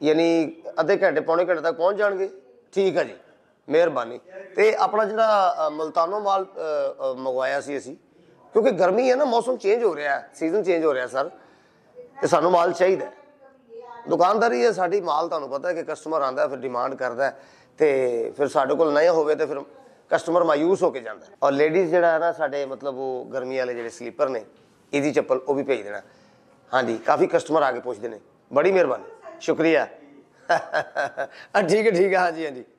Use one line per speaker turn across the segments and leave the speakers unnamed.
यानी अद्धे घंटे पौने घंटे तक पहुँच जाएंगे। ठीक है जी, मेहरबानी। तो अपना जो मुल्तानों माल मंगवाया सी असी, क्योंकि गर्मी है ना, मौसम चेंज हो रहा है, सीजन चेंज हो रहा है सर, तो सानू माल चाहिए। दुकानदारी है साडी, माल तुहानू पता है कि कस्टमर आंदा फिर डिमांड करता है, तो फिर साडे कोल नहीं होवे तो फिर कस्टमर मायूस होकर जाता है। और लेडीज़ जिहड़ा है ना साडे मतलब वो गर्मी वाले जिहड़े स्लीपर ने, ईजी चप्पल वो भी भेज देना। हाँ जी, काफ़ी कस्टमर आके पूछते हैं, बड़ी मेहरबानी, शुक्रिया। ठीक है, हाँ जी, हाँ जी।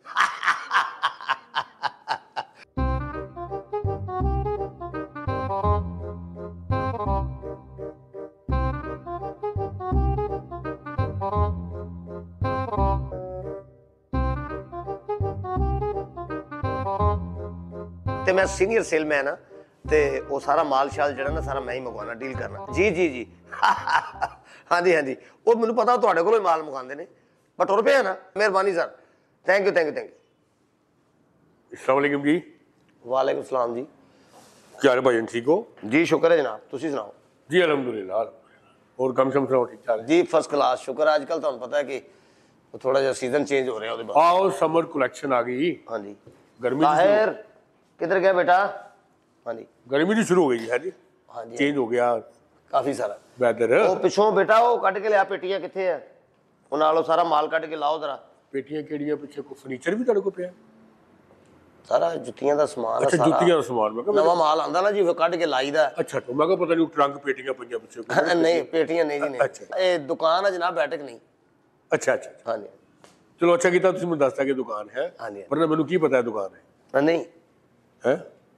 तो मैं सीनियर सेलमैन हाँ, तो वो सारा माल शाल जड़ा ना सारा मैं ही मंगवाना, डील करना। जी जी जी। हाँ जी, हाँ जी, वो मैंने पता तुहाडे कोलों ही माल मंगवाते हैं, पर टुर पे है ना। मेहरबानी sir, thank you thank you thank you.
अस्सलाम वालेकुम जी।
वालेकुम सलाम जी।
क्या हाल है भाईजान, ठीक हो?
जी शुक्र है जनाब, तुसी सुनाओ? जी
अल्हम्दुलिल्लाह। और कम शम सुनाओ, ठीक ठाक है
जी, फर्स्ट क्लास, शुक्र है। आजकल तुहानू पता है कि थोड़ा जिहा सीजन चेंज हो रहा है।
आओ समर कलेक्शन आ गई।
हाँ जी,
गर्मी
ताहिर किधर गया बेटा? हाँ जी,
गर्मी तो शुरू हो गई है जी।
हाँ जी,
चेंज हो गया
काफी सारा
वेदर।
वो पिछों बेटा वो कट के लिया, पेटियां किथे है? वो नालों सारा माल कट के लाओ जरा।
पेटियां केड़ियां? पीछे को फर्नीचर भी तेरे को पिया?
सारा जुत्तियां दा समान।
अच्छा, जुत्तियां दा समान। मैं
नवा माल आंदा ना जी, वो कट के लाईदा।
अच्छा, तो मैं पता नहीं ट्रंक पेटियां पईयां पीछे।
नहीं पेटियां नहीं जी, नहीं। अच्छा, ये दुकान है जनाब, बैठक नहीं।
अच्छा अच्छा,
हाँ जी,
चलो अच्छा किया तुसीं मैनूं दसता कि दुकान है,
हाँ जी,
वरना मैनूं की पता है दुकान है।
नहीं
है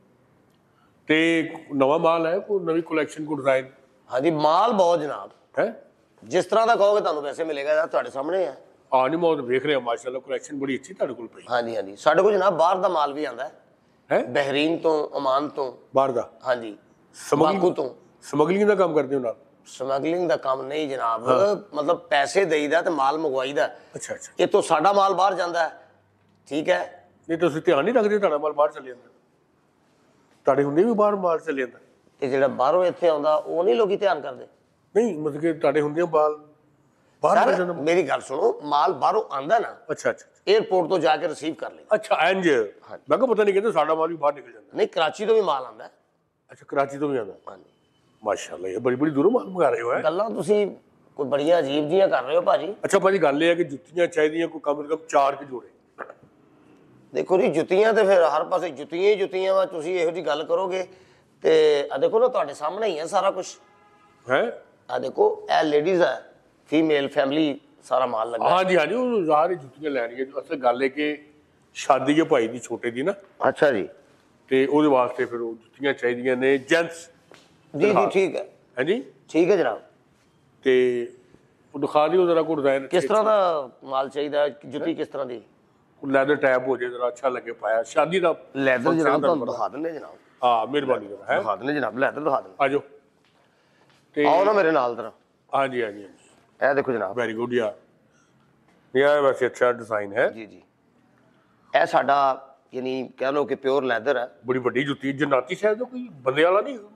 ते नवा माल है, कोई नवी कलेक्शन, को डिजाइन?
हाँ जी, माल बहुत जनाब
है,
जिस तरह का कहोगे तुहानू वैसे मिलेगा, तुहाडे सामने है।
हाँ नहीं, मैं देख रहा माशाल्लाह, कलेक्शन बड़ी अच्छी तुहाडे कोल पई।
हाँ जी, हाँ जी, साडे कोल जनाब बाहर दा माल भी आंदा है, बहरीन तो, ओमान तो,
बाहर दा।
हाँ जी,
बाकू तो। स्मगलिंग का काम करते हो ना?
स्मगलिंग का काम नहीं जनाब। मतलब पैसे देईदा ते माल मंगवाईदा।
अच्छा अच्छा,
ये तो साडा माल बाहर जांदा है, ठीक है।
नहीं तो ध्यान नहीं रखते तुहाडा माल बाहर चले जांदा? तुहाडे हुंदे भी बाहर माल चले जांदा?
ते जिहड़ा बाहरों इत्थे आउंदा वो नहीं लोग ध्यान करदे।
नहीं मतलब कि तुहाडे हुंदे माल बाहर चले जांदा?
मेरी गल सुनो, माल बाहरों आंदा ना,
अच्छा अच्छा,
एयरपोर्ट तो जाके रिसीव कर ले।
अच्छा इंज। मैं को पता नहीं कहते साडा माल भी बाहर निकल जाता?
नहीं, कराची तो भी माल आंदा है।
अच्छा, कराची तो भी आंदा?
हाँ जी,
माशाल्लाह, ये बड़ी बड़ी दूरों माल मंगा रहे हो है।
गल्लां तुसीं कोई बड़ियां अजीब जिहियां कर रहे हो भाजी।
अच्छा भाजी, गल ये है कि जुत्तियां चाहिए कोई कम से कम 4 के जोड़े।
देखो जी, जुत्तियां तो फिर हर पासे जुत्तियां ही जुत्तियां वा। तुसीं इहो जी गल करोगे ते आ देखो ना, तुहाडे सामने ही है सारा कुछ
है।
आ देखो, ए लेडीज है, फीमेल फैमिली, सारा माल लगा।
हाँ जी हाँ जी, वो ज़ाहिर है जुत्तियां लैनी है। असल गल है कि शादी है भाई दी छोटे दी ना।
अच्छा जी,
ते ਉਹਦੇ वास्ते फिर जुत्तियां चाहिए ने जेंट्स।
जी जी, ठीक है।
है जी,
ठीक है जनाब।
ते वो दिखा दियो जरा को डिजाइन
किस तरह का माल चाहिए? जुत्ती किस तरह की?
लैदर टैप हो जाए, जरा अच्छा लगे पाया, शादी का
लैदर जनाब तुहानू दिखा देंगे जनाब।
हाँ मेहरबानी जरा है,
दिखा देंगे जनाब, लैदर दिखा देंगे।
आ जाओ ते
आओ ना मेरे नाल जरा।
हाँ जी हाँ जी,
ए देखो जनाब,
वेरी गुड यार, यार वैसे अच्छा डिजाइन है
जी जी। ए साडा यानी कह लो कि प्योर लैदर है।
बड़ी बड़ी जुत्ती, जन्नाती शायद तो कोई बंदे वाला नहीं।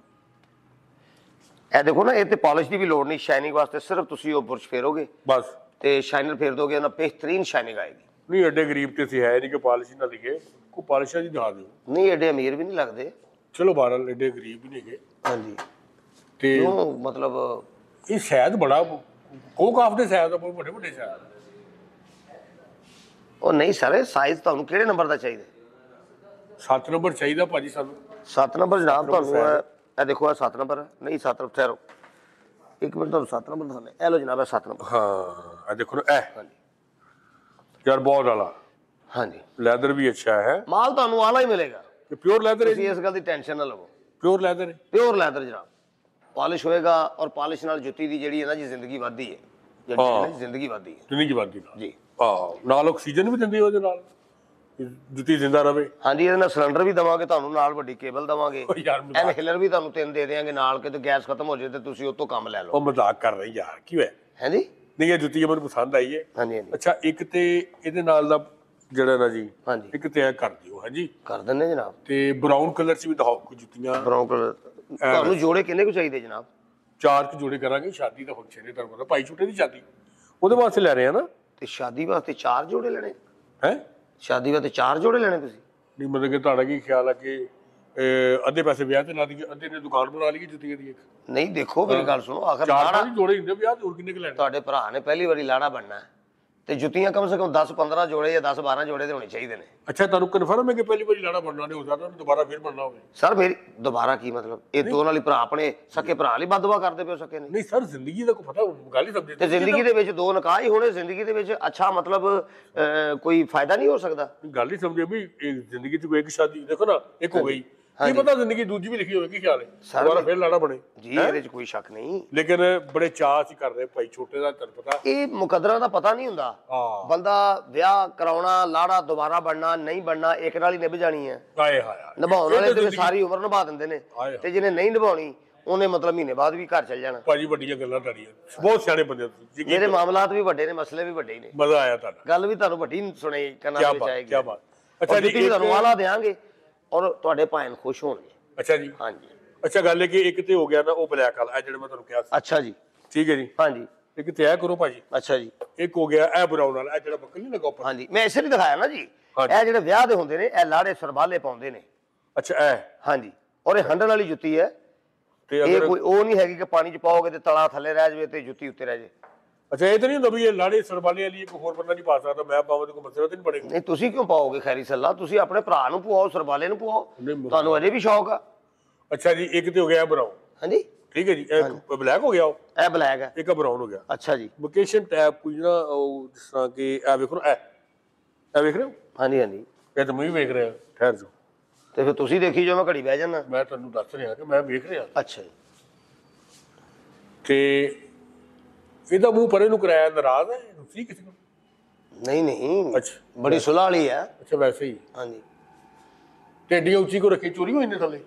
ए देखो ना, ये तो पॉलिश की भी लोड़ नहीं, शाइनिंग वास्ते सिर्फ तुसी वो बुरश फेरोगे
बस,
ते शाइनर फेर दोगे ना, बेहतरीन शाइनिंग आएगी।
नहीं एडे गरीब तो सी है नहीं कि पॉलिश ना दिखे, को पॉलिश जी दिखा दो।
नहीं एडे अमीर भी नहीं लगते।
चलो बहरहाल एडे गरीब भी नहीं गए।
हाँ जी,
ते
क्यों मतलब
ये शायद बड़ा को काफते शायद बहुत बड़े बड़े शायद।
ਉਹ ਨਹੀਂ ਸਰ, ਸਾਈਜ਼ ਤੁਹਾਨੂੰ ਕਿਹੜੇ ਨੰਬਰ ਦਾ ਚਾਹੀਦਾ?
7 ਨੰਬਰ ਚਾਹੀਦਾ ਭਾਜੀ ਸਾਨੂੰ।
7 ਨੰਬਰ ਜਨਾਬ ਤੁਹਾਨੂੰ ਇਹ ਦੇਖੋ, ਇਹ 7 ਨੰਬਰ ਹੈ। ਨਹੀਂ 7 ਨੰਬਰ, ਠਹਿਰੋ ਇੱਕ ਮਿੰਟ, ਤੁਹਾਨੂੰ 7 ਨੰਬਰ ਦਿਖਾਣੇ। ਇਹ ਲੋ ਜਨਾਬ, ਇਹ 7 ਨੰਬਰ।
हाँ देखो ना, यार बहुत वाला।
हाँ जी,
लेदर भी अच्छा है,
माल ਤੁਹਾਨੂੰ ਆਲਾ ਹੀ ਮਿਲੇਗਾ।
प्योर लेदर है,
ਤੁਸੀਂ ਇਸ ਗੱਲ ਦੀ ਟੈਨਸ਼ਨ ਨਾ ਲਵੋ।
प्योर लेदर है,
ਪਿਓਰ ਲੈਦਰ ਜਨਾਬ, ਪਾਲਿਸ਼ ਹੋਏਗਾ। ਔਰ ਪਾਲਿਸ਼ ਨਾਲ ਜੁੱਤੀ ਦੀ ਜਿਹੜੀ ਹੈ ਨਾ ਜੀ, ਜ਼ਿੰਦਗੀ ਵੱਧਦੀ ਹੈ। ਜਿਹੜੀ ਜ਼ਿੰਦਗੀ ਵੱਧਦੀ ਹੈ
जिंदगी बादी
ਜੀ।
नाल ऑक्सीजन भी दिंदी ਉਹਦੇ ਨਾਲ, ਜੁੱਤੀ ਜ਼ਿੰਦਾ ਰਵੇ।
ਹਾਂਜੀ, ਇਹਦੇ ਨਾਲ ਸਿਲੰਡਰ ਵੀ ਦਵਾਂਗੇ ਤੁਹਾਨੂੰ, ਨਾਲ ਵੱਡੀ ਕੇਬਲ ਦਵਾਂਗੇ।
ਯਾਰ
ਇਨਹੇਲਰ ਵੀ ਤੁਹਾਨੂੰ 3 ਦੇ ਦੇਵਾਂਗੇ ਨਾਲ, ਕਿਤੇ ਗੈਸ ਖਤਮ ਹੋ ਜਾਏ ਤੇ ਤੁਸੀਂ ਉਹ ਤੋਂ ਕੰਮ ਲੈ ਲਓ।
ਉਹ ਮਜ਼ਾਕ ਕਰ ਰਹੀ ਯਾਰ, ਕੀ ਹੋਇਆ?
ਹੈ ਜੀ,
ਨਹੀਂ ਇਹ ਜੁੱਤੀ ਮੈਨੂੰ ਪਸੰਦ ਆਈ ਹੈ।
ਹਾਂਜੀ ਹਾਂਜੀ,
ਅੱਛਾ, ਇੱਕ ਤੇ ਇਹਦੇ ਨਾਲ ਦਾ ਜਿਹੜਾ ਨਾ ਜੀ,
ਹਾਂਜੀ
ਇੱਕ ਤੇ ਇਹ ਕਰ ਦਿਓ। ਹਾਂਜੀ
ਕਰ ਦਿੰਦੇ ਜਨਾਬ।
ਤੇ ਬਰਾਊਨ ਕਲਰ ਚ ਵੀ ਦਿਖਾਓ ਕੋਈ ਜੁੱਤੀਆਂ।
ਬਰਾਊਨ ਕਲਰ ਤੁਹਾਨੂੰ ਜੋੜੇ ਕਿੰਨੇ ਕੁ ਚਾਹੀਦੇ ਜਨਾਬ?
4 ਜੋੜੇ ਕਰਾਂਗੇ, ਸ਼ਾਦੀ ਦਾ ਫੰਕਸ਼ਨ ਹੈ ਤੁਹਾਨੂੰ ਪਤਾ, ਭਾਈ ਛੋਟੇ ਦੀ ਸ਼ਾਦੀ, ਉਹਦੇ ਵਾਸਤੇ ਲੈ ਰਹੇ ਆ ਨਾ।
ਤੇ ਸ਼ਾਦੀ ਵਾਸਤੇ 4 ਜੋੜੇ ਲੈਣੇ?
ਹੈ
ਸ਼ਾਦੀ ਵਾਸਤੇ 4 ਜੋੜੇ ਲੈਣੇ ਤੁਸੀਂ?
ਨਹੀਂ ਮਤਲਬ ਕਿ ਤੁਹਾਡਾ ਕੀ ਖਿਆਲ ਹੈ ਕਿ ਅੱਧੇ ਪੈਸੇ ਵਿਆਹ ਤੇ ਲਾ ਦਈਏ, ਅੱਧੇ ਨੇ ਦੁਕਾਨ ਬਣਾ ਲਈਏ ਜੁੱਤੀਆਂ ਦੀ ਇੱਕ?
ਨਹੀਂ ਦੇਖੋ ਮੇਰੀ ਗੱਲ ਸੁਣੋ, ਆਖਰ
ਚਾਰ
ਲਾੜਾ
ਪੰਜ ਜੋੜੇ ਹੁੰਦੇ ਵਿਆਹ ਤੇ, ਹੋਰ ਕਿੰਨੇ ਕੁ ਲੈਣੇ?
ਤੁਹਾਡੇ ਭਰਾ ਨੇ ਪਹਿਲੀ ਵਾਰੀ ਲਾੜਾ ਬਣਨਾ ਹੈ, ਤੇ ਜੁੱਤੀਆਂ ਕਮ ਸੇ ਕਮ 10-15 ਜੋੜੇ ਜਾਂ 10-12 ਜੋੜੇ ਤੇ ਹੋਣੇ ਚਾਹੀਦੇ ਨੇ।
ਅੱਛਾ ਤੁਹਾਨੂੰ ਕਨਫਰਮ ਹੈ ਕਿ ਪਹਿਲੀ ਵਾਰੀ ਲਾੜਾ ਬਣਨਾ ਨਹੀਂ ਹੋ ਸਕਦਾ, ਦੁਬਾਰਾ ਫਿਰ ਬਣਨਾ ਹੋਵੇ?
ਸਰ ਮੇਰੀ ਦੁਬਾਰਾ ਕੀ ਮਤਲਬ? ਇਹ ਦੋ ਨਾਲ ਹੀ ਭਰਾ ਆਪਣੇ ਸਕੇ ਭਰਾ ਲਈ ਬਦਦੁਆ ਕਰਦੇ ਪਿਓ ਸਕੇ ਨਹੀਂ?
ਨਹੀਂ ਸਰ ਜ਼ਿੰਦਗੀ ਦਾ ਕੋਈ ਪਤਾ ਗੱਲ ਹੀ ਸਮਝੇ
ਤੇ ਜ਼ਿੰਦਗੀ ਦੇ ਵਿੱਚ 2 ਨਿਕਾਹ ਹੀ ਹੋਣੇ, ਜ਼ਿੰਦਗੀ ਦੇ ਵਿੱਚ ਅੱਛਾ ਮਤਲਬ ਕੋਈ ਫਾਇਦਾ ਨਹੀਂ ਹੋ ਸਕਦਾ?
ਗੱਲ ਹੀ ਸਮਝੇ ਵੀ ਜ਼ਿੰਦਗੀ 'ਚ ਕੋਈ ਇੱਕ ਸ਼ਾਦੀ ਦੇਖੋ ਨਾ, ਇੱਕ ਹੋ ਗਈ, ਕੀ ਪਤਾ ਜ਼ਿੰਦਗੀ ਦੂਜੀ ਵੀ ਲਿਖੀ ਹੋਵੇ, ਕੀ ਖਿਆਲ ਹੈ ਦੁਬਾਰਾ ਫਿਰ ਲਾੜਾ ਬਣੇ?
ਜੀ ਇਹਦੇ 'ਚ ਕੋਈ ਸ਼ੱਕ ਨਹੀਂ,
ਲੇਕਿਨ ਬੜੇ ਚਾਅ ਅਸੀਂ ਕਰ ਰਹੇ ਭਾਈ ਛੋਟੇ ਦਾ, ਤੈਨੂੰ ਪਤਾ
ਇਹ ਮੁਕੱਦਰਾਂ ਦਾ ਪਤਾ ਨਹੀਂ ਹੁੰਦਾ।
ਹਾਂ
ਬੰਦਾ ਵਿਆਹ ਕਰਾਉਣਾ, ਲਾੜਾ ਦੁਬਾਰਾ ਬਣਨਾ ਨਹੀਂ ਬਣਨਾ, ਇੱਕ ਨਾਲ ਹੀ ਨਿਭ ਜਾਣੀ ਹੈ।
ਆਏ ਹਾਇਆ
ਨਿਭਾਉਣ ਵਾਲੇ ਤੇ ਸਾਰੀ ਉਮਰ ਨਿਭਾ ਦਿੰਦੇ ਨੇ,
ਆਏ
ਤੇ ਜਿਹਨੇ ਨਹੀਂ ਨਿਭਾਉਣੀ ਉਹਨੇ ਮਤਲਬ ਮਹੀਨੇ ਬਾਅਦ ਵੀ ਘਰ ਚੱਲ ਜਾਣਾ।
ਭਾਜੀ ਵੱਡੀਆਂ ਗੱਲਾਂ ਤੁਹਾਡੀਆਂ, ਬਹੁਤ ਸਿਆਣੇ ਬੰਦੇ ਹੋ ਤੁਸੀਂ,
ਮੇਰੇ ਮਾਮਲਾਤ ਵੀ ਵੱਡੇ ਨੇ, ਮਸਲੇ ਵੀ ਵੱਡੇ ਹੀ ਨੇ।
ਮਜ਼ਾ ਆਇਆ ਤੁਹਾਡਾ,
ਗੱਲ ਵੀ ਤੁਹਾਨੂੰ ਵੱਡੀ ਸੁਣੇ ਕੰਨਾਂ
ਕੀ
ਵਿੱਚ
ਬਾਤ
ਆਏਗੀ।
ਕੀ ਬਾਤ। ਅੱਛਾ ਜੀ
ਤੁਹਾਨੂੰ ਆਲਾ ਦੇਾਂਗੇ ਔਰ ਤੁਹਾਡੇ ਭਾਣ ਖੁਸ਼ ਹੋਣਗੇ।
ਅੱਛਾ ਜੀ,
ਹਾਂਜੀ
ਅੱਛਾ ਗੱਲ ਹੈ ਕਿ ਇੱਕ ਤੇ ਹੋ ਗਿਆ ਨਾ ਉਹ ਬਲੈਕ ਵਾਲਾ, ਇਹ ਜਿਹੜਾ ਮੈਂ ਤੁਹਾਨੂੰ ਕਿਹਾ ਸੀ,
ਅੱਛਾ ਜੀ,
ਠੀਕ ਹੈ ਜੀ,
ਹਾਂਜੀ
ਇੱਕ ਤੇ ਇਹ ਕਰੋ ਭਾਜੀ,
ਅੱਛਾ ਜੀ,
ਇੱਕ ਹੋ ਗਿਆ ਇਹ ਬਰਾਊਨ ਵਾਲਾ, ਇਹ ਜਿਹੜਾ ਬੱਕਲ ਨਹੀਂ ਲੱਗਾ ਉੱਪਰ।
ਹਾਂਜੀ ਮੈਂ ਇਸੇ ਲਈ ਦਿਖਾਇਆ ਨਾ ਜੀ, ਇਹ ਜਿਹੜੇ ਵਿਆਹ ਦੇ ਹੁੰਦੇ ਨੇ ਇਹ ਲਾੜੇ ਸਰਬਾਲੇ ਪਾਉਂਦੇ ਨੇ।
ਅੱਛਾ ਇਹ
ਹਾਂਜੀ, ਔਰ ਇਹ ਹੰਡਣ ਵਾਲੀ ਜੁੱਤੀ ਹੈ,
ਤੇ
ਇਹ ਕੋਈ ਉਹ ਨਹੀਂ ਹੈਗੀ ਕਿ ਪਾਣੀ 'ਚ ਪਾਓਗੇ ਤੇ ਤਲਾ ਥੱਲੇ ਰਹਿ ਜਾਵੇ ਤੇ ਜੁੱਤੀ ਉੱਤੇ ਰਹਿ ਜਾਵੇ।
ਅੱਛਾ ਇਹ ਤਾਂ ਨਹੀਂ ਹੁੰਦਾ ਵੀ ਇਹ ਲਾੜੇ ਸਰਬਾਲੇ ਵਾਲੀ ਕੋਈ ਹੋਰ ਬੰਦਾ ਨਹੀਂ ਪਾ ਸਕਦਾ, ਮੈਂ ਪਾਵਾਂ ਤੇ ਕੋਈ ਮਸਲਾ ਤਾਂ ਨਹੀਂ ਬਣੇਗਾ?
ਨਹੀਂ ਤੁਸੀਂ ਕਿਉਂ ਪਾਓਗੇ ਖੈਰੀ ਸੱਲਾ, ਤੁਸੀਂ ਆਪਣੇ ਭਰਾ ਨੂੰ ਪਵਾਓ, ਸਰਬਾਲੇ ਨੂੰ ਪਵਾਓ, ਤੁਹਾਨੂੰ ਅਜੇ ਵੀ ਸ਼ੌਕ ਆ।
ਅੱਛਾ ਜੀ ਇੱਕ ਤੇ ਹੋ ਗਿਆ ਬਰਾਊਨ,
ਹਾਂਜੀ
ਠੀਕ ਹੈ ਜੀ, ਇਹ ਬਲੈਕ ਹੋ ਗਿਆ, ਉਹ
ਇਹ ਬਲੈਕ ਹੈ,
ਇੱਕ ਬਰਾਊਨ ਹੋ ਗਿਆ।
ਅੱਛਾ ਜੀ,
ਲੋਕੇਸ਼ਨ ਟੈਬ ਪੁੱਛਣਾ, ਉਹ ਜਿਸ ਤਰ੍ਹਾਂ ਕਿ ਇਹ ਵੇਖੋ ਨਾ, ਇਹ ਵੇਖ ਰਹੇ ਹੋ,
ਹਾਂਜੀ ਹਾਂਜੀ,
ਇਹ ਤਾਂ ਮੈਂ ਵੀ ਵੇਖ ਰਿਹਾ, ਠਹਿਰ ਜਾਓ,
ਤੇ ਫਿਰ ਤੁਸੀਂ ਦੇਖੀ ਜਾਓ, ਮੈਂ ਘੜੀ ਬਹਿ ਜਾਣਾ।
ਮੈਂ ਤੁਹਾਨੂੰ ਦੱਸ ਰਿਹਾ ਕਿ ਮੈਂ ਵੇਖ ਰਿਹਾ।
ਅੱਛਾ ਜੀ,
ਤੇ ਇਹਦਾ ਮੂੰਹ ਪਰੇ ਨੂੰ ਕਰਾਇਆ, ਨਾਰਾਜ਼ ਹੈ ਤੁਸੀਂ ਕਿਸੇ ਨੂੰ?
ਨਹੀਂ ਨਹੀਂ,
ਅੱਛਾ
ਬੜੀ ਸੁਲਾਹ ਵਾਲੀ ਹੈ।
ਅੱਛਾ ਵੈਸੇ ਹੀ
ਹਾਂਜੀ
ਢੇਡੀਆਂ ਉੱਚੀ ਕੋ ਰੱਖੀ, ਚੋਰੀ ਹੋ ਜਾਂਦੇ ਥੱਲੇ?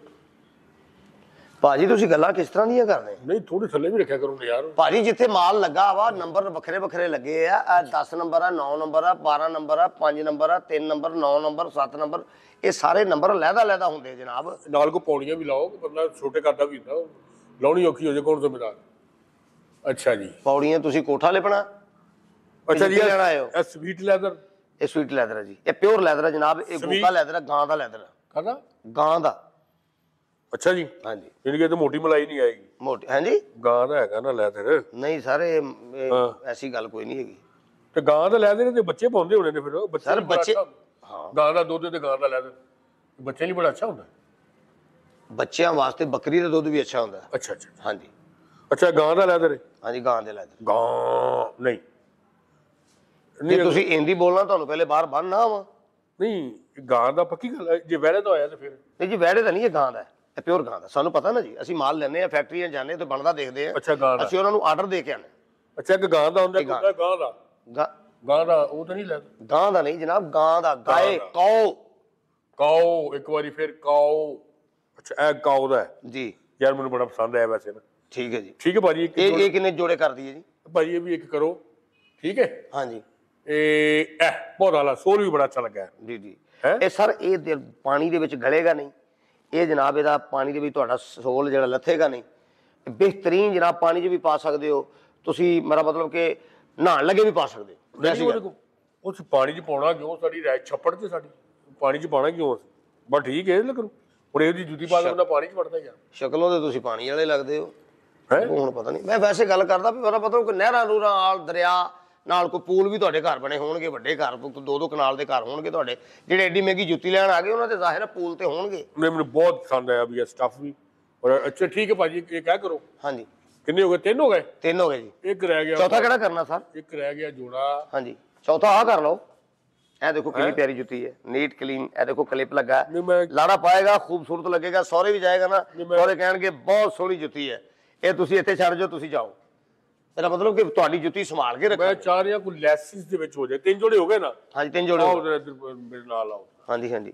ਭਾਜੀ ਤੁਸੀਂ ਗੱਲਾਂ ਕਿਸ ਤਰ੍ਹਾਂ ਦੀਆਂ ਕਰਦੇ?
ਨਹੀਂ ਥੋੜੇ ਥੱਲੇ ਵੀ ਰੱਖਿਆ ਕਰੋਗੇ ਯਾਰ।
ਭਾਜੀ ਜਿੱਥੇ ਮਾਲ ਲੱਗਾ ਵਾ ਨੰਬਰ ਵੱਖਰੇ ਵੱਖਰੇ ਲੱਗੇ ਆ, ਇਹ 10 ਨੰਬਰ ਆ, 9 ਨੰਬਰ ਆ, 12 ਨੰਬਰ ਆ, 5 ਨੰਬਰ ਆ, 3 ਨੰਬਰ, 9 ਨੰਬਰ, 7 ਨੰਬਰ, ਇਹ ਸਾਰੇ ਨੰਬਰ ਲਹਿਦਾ ਹੁੰਦੇ ਜਨਾਬ।
ਨਾਲ ਕੋ ਪੌੜੀਆਂ ਵੀ ਲਾਓ, ਬੰਦਾ ਛੋਟੇ ਘਰ ਦਾ ਵੀ ਹੁੰਦਾ, ਲਾਉਣੀ ਔਖੀ ਹੋ ਜਾਏ, ਕੌਣ ਜ਼ਿੰਮੇਦਾਰ? ਅੱਛਾ ਜੀ,
ਪੌੜੀਆਂ ਤੁਸੀਂ ਕੋਠਾ ਲਿਪਣਾ?
ਅੱਛਾ ਜੀ,
ਲੈਣਾ ਆਇਓ?
ਇਹ ਸਵੀਟ ਲੈਦਰ,
ਇਹ ਸਵੀਟ ਲੈਦਰ ਹੈ ਜੀ, ਇਹ ਪਿਓਰ ਲੈਦਰ ਹੈ ਜਨਾਬ, ਇਹ ਗੋਕਾ ਲੈਦਰ ਹੈ, ਗਾਂ ਦਾ ਲੈਦਰ ਹੈ,
ਕਾਹਦਾ?
ਗਾਂ ਦਾ।
ਅੱਛਾ ਜੀ,
ਹਾਂਜੀ
ਯਾਨੀ ਕਿ ਇਹ ਤਾਂ ਮੋਟੀ ਮਲਾਈ ਨਹੀਂ ਆਏਗੀ?
ਮੋਟੀ, ਹਾਂਜੀ
ਗਾਂ ਦਾ ਹੈਗਾ ਨਾ ਲੈਦਰ?
ਨਹੀਂ ਸਰ, ਇਹ ਐਸੀ ਗੱਲ ਕੋਈ ਨਹੀਂ ਹੈਗੀ।
ਤੇ ਗਾਂ ਦਾ ਲੈਦਰ ਤੇ ਬੱਚੇ ਪਾਉਂਦੇ ਹੋਣੇ ਨੇ, ਫਿਰ ਬੱਚੇ
ਸਰ ਬੱਚੇ,
ਹਾਂ ਗਾਂ ਦਾ ਦੁੱਧ ਤੇ ਗਾਂ ਦਾ ਲੈਦਰ ਬੱਚੇ ਲਈ ਬੜਾ ਅੱਛਾ ਹੁੰਦਾ।
ਬੱਚਿਆਂ ਵਾਸਤੇ ਬੱਕਰੀ ਦਾ ਦੁੱਧ ਵੀ ਅੱਛਾ ਹੁੰਦਾ।
ਅੱਛਾ ਅੱਛਾ
ਹਾਂਜੀ
ਅੱਛਾ, ਗਾਂ ਦਾ ਲੈਦਰ?
ਹਾਂਜੀ ਗਾਂ ਦੇ ਲੈਦਰ।
ਗਾਂ ਨਹੀਂ
ਨਹੀਂ ਤੁਸੀਂ ਇੰਦੀ ਬੋਲਣਾ, ਤੁਹਾਨੂੰ ਪਹਿਲੇ ਬਾਹਰ ਬੰਨਣਾ ਆਵਾਂ।
ਨਹੀਂ ਗਾਂ ਦਾ ਪੱਕੀ ਗੱਲ ਹੈ, ਜੇ ਵਹਿਰੇ ਤੋਂ ਆਇਆ ਤੇ ਫਿਰ?
ਨਹੀਂ ਜੀ ਵੈੜੇ ਤਾਂ ਨਹੀਂ, ਇਹ ਗਾਂ ਦਾ ਹੈ, ਇਹ ਪਿਓਰ ਗਾਂ ਦਾ। ਸਾਨੂੰ ਪਤਾ ਨਾ ਜੀ, ਅਸੀਂ ਮਾਲ ਲੈਂਦੇ ਆ, ਫੈਕਟਰੀਆਂ ਜਾਂਦੇ ਤੇ ਬਣਦਾ ਦੇਖਦੇ ਆ।
ਅੱਛਾ ਗਾਂ ਦਾ,
ਅਸੀਂ ਉਹਨਾਂ ਨੂੰ ਆਰਡਰ ਦੇ ਕੇ ਆਨੇ।
ਅੱਛਾ ਇੱਕ ਗਾਂ ਦਾ ਹੁੰਦਾ, ਇੱਕ ਹੁੰਦਾ ਗਾਂ ਦਾ। ਗਾਂ ਦਾ ਉਹ ਤਾਂ ਨਹੀਂ ਲੈਦਰ?
ਗਾਂ ਦਾ ਨਹੀਂ ਜਨਾਬ, ਗਾਂ ਦਾ, ਗਾਏ, ਕਾਓ।
ਕਾਓ, ਇੱਕ ਵਾਰੀ ਫਿਰ ਕਾਓ। ਅੱਛਾ ਇਹ ਕਾਓ ਦਾ ਹੈ
ਜੀ
ਯਾਰ, ਮੈਨੂੰ ਬੜਾ ਪਸੰਦ ਆਇਆ ਵੈਸੇ ਨਾ।
ਠੀਕ ਹੈ ਜੀ,
ਠੀਕ ਹੈ ਭਾਜੀ,
ਇਹ ਕਿੰਨੇ ਜੋੜੇ ਕਰ ਦਈਏ ਜੀ?
ਭਾਜੀ ਇਹ ਵੀ ਇੱਕ ਕਰੋ, ਠੀਕ ਹੈ।
ਹਾਂਜੀ
ਇਹ ਬਹੁਤ ਆਲਾ, ਸੋਲ ਵੀ ਬੜਾ ਅੱਛਾ ਲੱਗਾ
ਜੀ ਜੀ।
ਹੈਂ?
ਇਹ ਸਰ ਇਹ ਪਾਣੀ ਦੇ ਵਿੱਚ ਗਲੇਗਾ ਨਹੀਂ, ਇਹ ਜਨਾਬ ਇਹਦਾ ਪਾਣੀ ਦੇ ਵਿੱਚ ਤੁਹਾਡਾ ਸੋਲ ਜਿਹੜਾ ਲੱਥੇਗਾ ਨਹੀਂ। ਬਿਹਤਰੀਨ ਜਨਾਬ, ਪਾਣੀ 'ਚ ਵੀ ਪਾ ਸਕਦੇ ਹੋ ਤੁਸੀਂ, ਮੇਰਾ ਮਤਲਬ ਕਿ ਨਹਾਉਣ ਲੱਗੇ ਵੀ ਪਾ ਸਕਦੇ ਹੋ। ਵੈਸੇ
ਉਸ ਪਾਣੀ 'ਚ ਪਾਉਣਾ ਕਿਉਂ? ਸਾਡੀ ਰਾਇ ਛੱਪੜ ਤੇ ਸਾਡੀ ਪਾਣੀ 'ਚ ਪਾਉਣਾ ਕਿਉਂ? ਬਸ ਠੀਕ ਹੈ, ਲੇਕਿਨ ਹੁਣ ਇਹਦੀ ਜੁੱਤੀ ਪਾ ਕੇ ਬੰਦਾ ਪਾਣੀ 'ਚ ਵੜਦਾ ਯਾਰ। ਸ਼ਕਲੋਂ
ਤੇ ਤੁਸੀਂ ਪਾਣੀ ਵਾਲੇ ਲੱਗਦੇ ਹੋ,
ਹੈ
ਹੁਣ ਪਤਾ ਨਹੀਂ। ਮੈਂ ਵੈਸੇ ਗੱਲ ਕਰਦਾ ਵੀ ਮੇਰਾ ਮਤਲਬ ਕਿ ਨਹਿਰਾਂ ਨੂਰਾਂ ਨਾਲ, ਦਰਿਆ ਨਾਲ, ਕੋਈ ਪੂਲ ਵੀ ਤੁਹਾਡੇ ਘਰ ਬਣੇ ਹੋਣਗੇ, ਵੱਡੇ ਘਰ, 2-2 ਕਨਾਲ ਦੇ ਘਰ ਹੋਣਗੇ ਤੁਹਾਡੇ, ਜਿਹੜੇ ਐਡੀ ਮਹਿੰਗੀ ਜੁੱਤੀ ਲੈਣ ਆ ਗਏ, ਉਹਨਾਂ ਦੇ ਜ਼ਾਹਿਰ ਹੈ ਪੂਲ ਤੇ ਹੋਣਗੇ।
ਮੈਨੂੰ ਬਹੁਤ ਪਸੰਦ ਆਇਆ ਵੀ ਇਹ ਸਟੱਫ ਵੀ। ਔਰ ਅੱਛਾ ਠੀਕ ਹੈ ਭਾਜੀ, ਇਹ ਕਹਿ ਕਰੋ।
ਹਾਂਜੀ
ਕਿੰਨੇ ਹੋ ਗਏ? 3 ਹੋ ਗਏ?
3 ਹੋ ਗਏ ਜੀ।
ਇੱਕ ਰਹਿ ਗਿਆ,
ਚੌਥਾ ਕਿਹੜਾ ਕਰਨਾ ਸਰ?
ਇੱਕ ਰਹਿ ਗਿਆ ਜੋੜਾ।
ਹਾਂਜੀ ਚੌਥਾ ਆਹ ਕਰ ਲਓ। ਇਹ ਦੇਖੋ ਕਿੰਨੀ ਪਿਆਰੀ ਜੁੱਤੀ ਹੈ, ਨੀਟ ਕਲੀਨ। ਇਹ ਦੇਖੋ ਕਲਿੱਪ ਲੱਗਾ, ਲਾੜਾ ਪਾਏਗਾ ਖੂਬਸੂਰਤ ਲੱਗੇਗਾ, ਸਹੁਰੇ ਵੀ ਜਾਏਗਾ ਨਾ, ਸਹੁਰੇ ਕਹਿਣਗੇ ਬਹੁਤ ਸੋਹਣੀ ਜੁੱਤੀ ਹੈ। ਇਹ ਤੁਸੀਂ ਇੱਥੇ ਛੱਡ ਜਾਓ, ਤੁਸੀਂ ਜਾਓ। ਇਹਦਾ ਮਤਲਬ ਕਿ ਤੁਹਾਡੀ ਜੁੱਤੀ ਸੰਭਾਲ ਕੇ ਰੱਖੋ।
ਮੈਂ ਚਾਹ ਰਿਹਾ ਕੋਈ ਲੈਸਿਸ ਦੇ ਵਿੱਚ ਹੋ ਜਾਏ। 3 ਜੋੜੇ ਹੋ ਗਏ ਨਾ? ਹਾਂਜੀ
3 ਜੋੜੇ।
ਆਓ ਮੇਰੇ ਨਾਲ ਆਓ।
ਹਾਂਜੀ ਹਾਂਜੀ,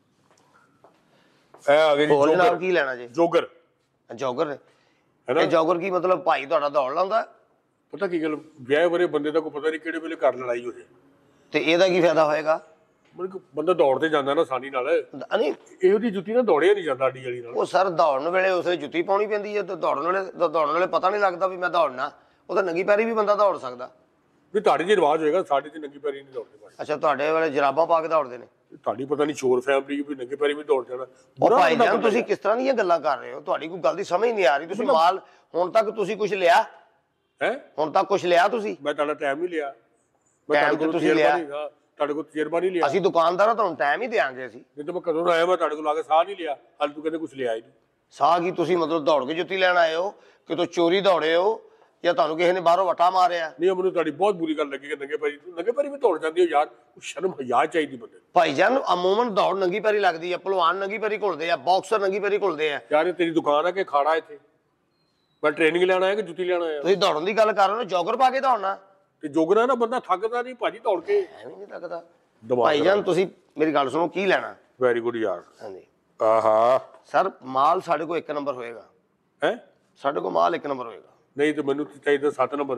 ਇਹ ਆ ਗਏ ਜੀ।
ਹੋਰ ਨਾਲ ਕੀ ਲੈਣਾ ਜੀ?
ਜੋਗਰ।
ਜੋਗਰ ਨੇ? ਇਹ ਜੋਗਰ ਕੀ ਮਤਲਬ? ਭਾਈ ਤੁਹਾਡਾ ਦੌੜ ਲਾਉਂਦਾ?
ਪਤਾ ਕੀ ਗੱਲ, ਵਿਆਹ ਵਰੇ ਬੰਦੇ ਦਾ ਕੋਈ ਪਤਾ ਨਹੀਂ ਕਿਹੜੇ ਵੇਲੇ ਘਰ ਲੜਾਈ ਹੋ ਜਾਏ,
ਤੇ ਇਹਦਾ ਕੀ ਫਾਇਦਾ ਹੋਏਗਾ?
ਮਤਲਬ ਬੰਦਾ ਦੌੜ ਤੇ ਜਾਂਦਾ ਨਾ ਆਸਾਨੀ ਨਾਲ।
ਨਹੀਂ
ਇਹੋ ਜਿਹੀ ਜੁੱਤੀ ਨਾ ਦੌੜਿਆ ਨਹੀਂ ਜਾਂਦਾ ਅੱਡੀ ਵਾਲੀ ਨਾਲ।
ਉਹ ਸਰ ਦੌੜਨ ਵੇਲੇ ਉਸੇ ਜੁੱਤੀ ਪਾਉਣੀ ਪੈਂਦੀ ਹੈ, ਤੇ ਦੌੜਨ ਵੇਲੇ ਪਤਾ ਨਹੀਂ ਲੱਗਦਾ ਵੀ ਮੈਂ ਦੌੜਨਾ। ਉਹ ਤਾਂ ਨੰਗੀ ਪੈਰੀ ਵੀ ਬੰਦਾ ਦੌੜ ਸਕਦਾ।
ਨਹੀਂ ਤੁਹਾਡੇ ਜੇ ਰਿਵਾਜ ਹੋਏਗਾ, ਸਾਡੇ ਤੇ ਨੰਗੀ ਪੈਰੀ ਨਹੀਂ ਦੌੜਦੇ ਭਾਜੀ।
ਅੱਛਾ, ਤੁਹਾਡੇ ਵਾਲੇ ਜਰਾਬਾਂ ਪਾ ਕੇ ਦੌੜਦੇ ਨੇ?
ਤੁਹਾਡੀ ਪਤਾ ਨਹੀਂ ਚੋਰ ਫੈਮਿਲੀ ਵੀ ਨੰਗੇ ਪੈਰੀ ਵੀ ਦੌੜ ਜਾਣਾ।
ਉਹ ਭਾਈ ਜਾਨ ਤੁਸੀਂ ਕਿਸ ਤਰ੍ਹਾਂ ਦੀਆਂ ਗੱਲਾਂ ਕਰ ਰਹੇ ਹੋ? ਤੁਹਾਡੀ ਕੋਈ ਗੱਲ ਦੀ ਸਮਝ ਨਹੀਂ ਆ ਰਹੀ। ਤੁਸੀਂ ਮਾਲ ਹੁਣ ਤੱਕ ਤੁਸੀਂ ਕੁਝ ਲਿਆ
ਹੈ?
ਹੁਣ ਤੱਕ ਕੁਝ ਲਿਆ ਤੁਸੀਂ?
ਮੈਂ ਤੁਹਾਡਾ ਟਾਈਮ ਨਹੀਂ ਲਿਆ।
ਟਾਈਮ ਤੇ ਤੁਸੀਂ ਲਿਆ,
ਤੁਹਾਡੇ ਕੋਲ ਤਜਰਬਾ ਨਹੀਂ ਲਿਆ।
ਅਸੀਂ ਦੁਕਾਨਦਾਰ ਹਾਂ, ਤੁਹਾਨੂੰ ਟਾਈਮ ਹੀ ਦੇਾਂਗੇ ਅਸੀਂ।
ਨਹੀਂ ਤਾਂ ਮੈਂ ਕਦੋਂ ਆਇਆ, ਮੈਂ ਤੁਹਾਡੇ ਕੋਲ ਆ ਕੇ ਸਾਹ ਨਹੀਂ ਲਿਆ। ਹਾਲੇ ਤੂੰ ਕਹਿੰਦੇ ਕੁਝ ਲਿਆ ਹੀ ਨਹੀਂ।
ਸਾਹ ਕੀ ਤੁਸੀਂ ਮਤਲਬ ਦੌੜ ਕੇ ਜੁੱਤੀ ਲੈਣ ਆਏ ਹੋ, ਕਿਤੋਂ ਚੋਰੀ ਦੌੜੇ ਹੋ, ਜਾਂ ਤੁਹਾਨੂੰ ਕਿਸੇ ਨੇ ਬਾਹਰੋਂ ਵਟਾ ਮਾਰਿਆ?
ਨਹੀਂ, ਮੈਨੂੰ ਤੁਹਾਡੀ ਬਹੁਤ ਬੁਰੀ ਗੱਲ ਲੱਗੀ ਕਿ ਨੰਗੇ ਪੈਰੀ ਵੀ ਦੌੜ ਜਾਂਦੀ ਹੋ ਯਾਰ। ਸ਼ਰਮ ਹਯਾ ਚਾਹੀਦੀ ਬੰਦੇ ਨੂੰ।
ਭਾਈ ਜਾਨ ਅਮੂਮਨ ਦੌੜ ਨੰਗੀ ਪੈਰੀ ਲੱਗਦੀ ਹੈ, ਪਹਿਲਵਾਨ ਨੰਗੀ ਪੈਰੀ ਘੁਲਦੇ ਆ, ਬਾਕਸਰ ਨੰਗੀ ਪੈਰੀ ਘੁਲਦੇ ਆ।
ਯਾਰ ਇਹ ਤੇਰੀ ਦੁਕਾਨ ਹੈ ਕਿ ਖਾੜਾ ਇੱਥੇ? ਮੈਂ ਟ੍ਰੇਨਿੰਗ ਲੈਣ ਆਇਆ ਕਿ ਜੁੱਤੀ ਲੈਣ ਆਇਆ?
ਤੁਸੀਂ ਦੌੜਨ ਦੀ ਗੱਲ ਕਰ ਰਹੇ ਹੋ, ਜੋਗਰ ਪਾ ਕੇ ਦੌੜਨਾ?
ਤੇ ਜੋਗਰਾ ਨਾ ਬੰਦਾ ਥੱਕਦਾ ਨਹੀਂ ਭਾਜੀ ਦੌੜ ਕੇ?
ਐਵੇਂ ਨਹੀਂ ਲੱਗਦਾ।
ਦਿਮਾਗ
ਭਾਈ ਜਾਨ ਤੁਸੀਂ ਮੇਰੀ ਗੱਲ ਸੁਣੋ, ਕੀ ਲੈਣਾ?
ਵੈਰੀ ਗੁੱਡ ਯਾਰ।
ਹਾਂਜੀ
ਆਹਾ
ਸਰ, ਮਾਲ ਸਾਡੇ ਕੋਲ 1 ਨੰਬਰ ਹੋਏਗਾ।
ਹੈ?
ਸਾਡੇ ਕੋਲ ਮਾਲ 1 ਨੰਬਰ ਹੋਏਗਾ।
ਨਹੀਂ ਤੇ ਮੈਨੂੰ ਚਾਹੀਦਾ 7 ਨੰਬਰ।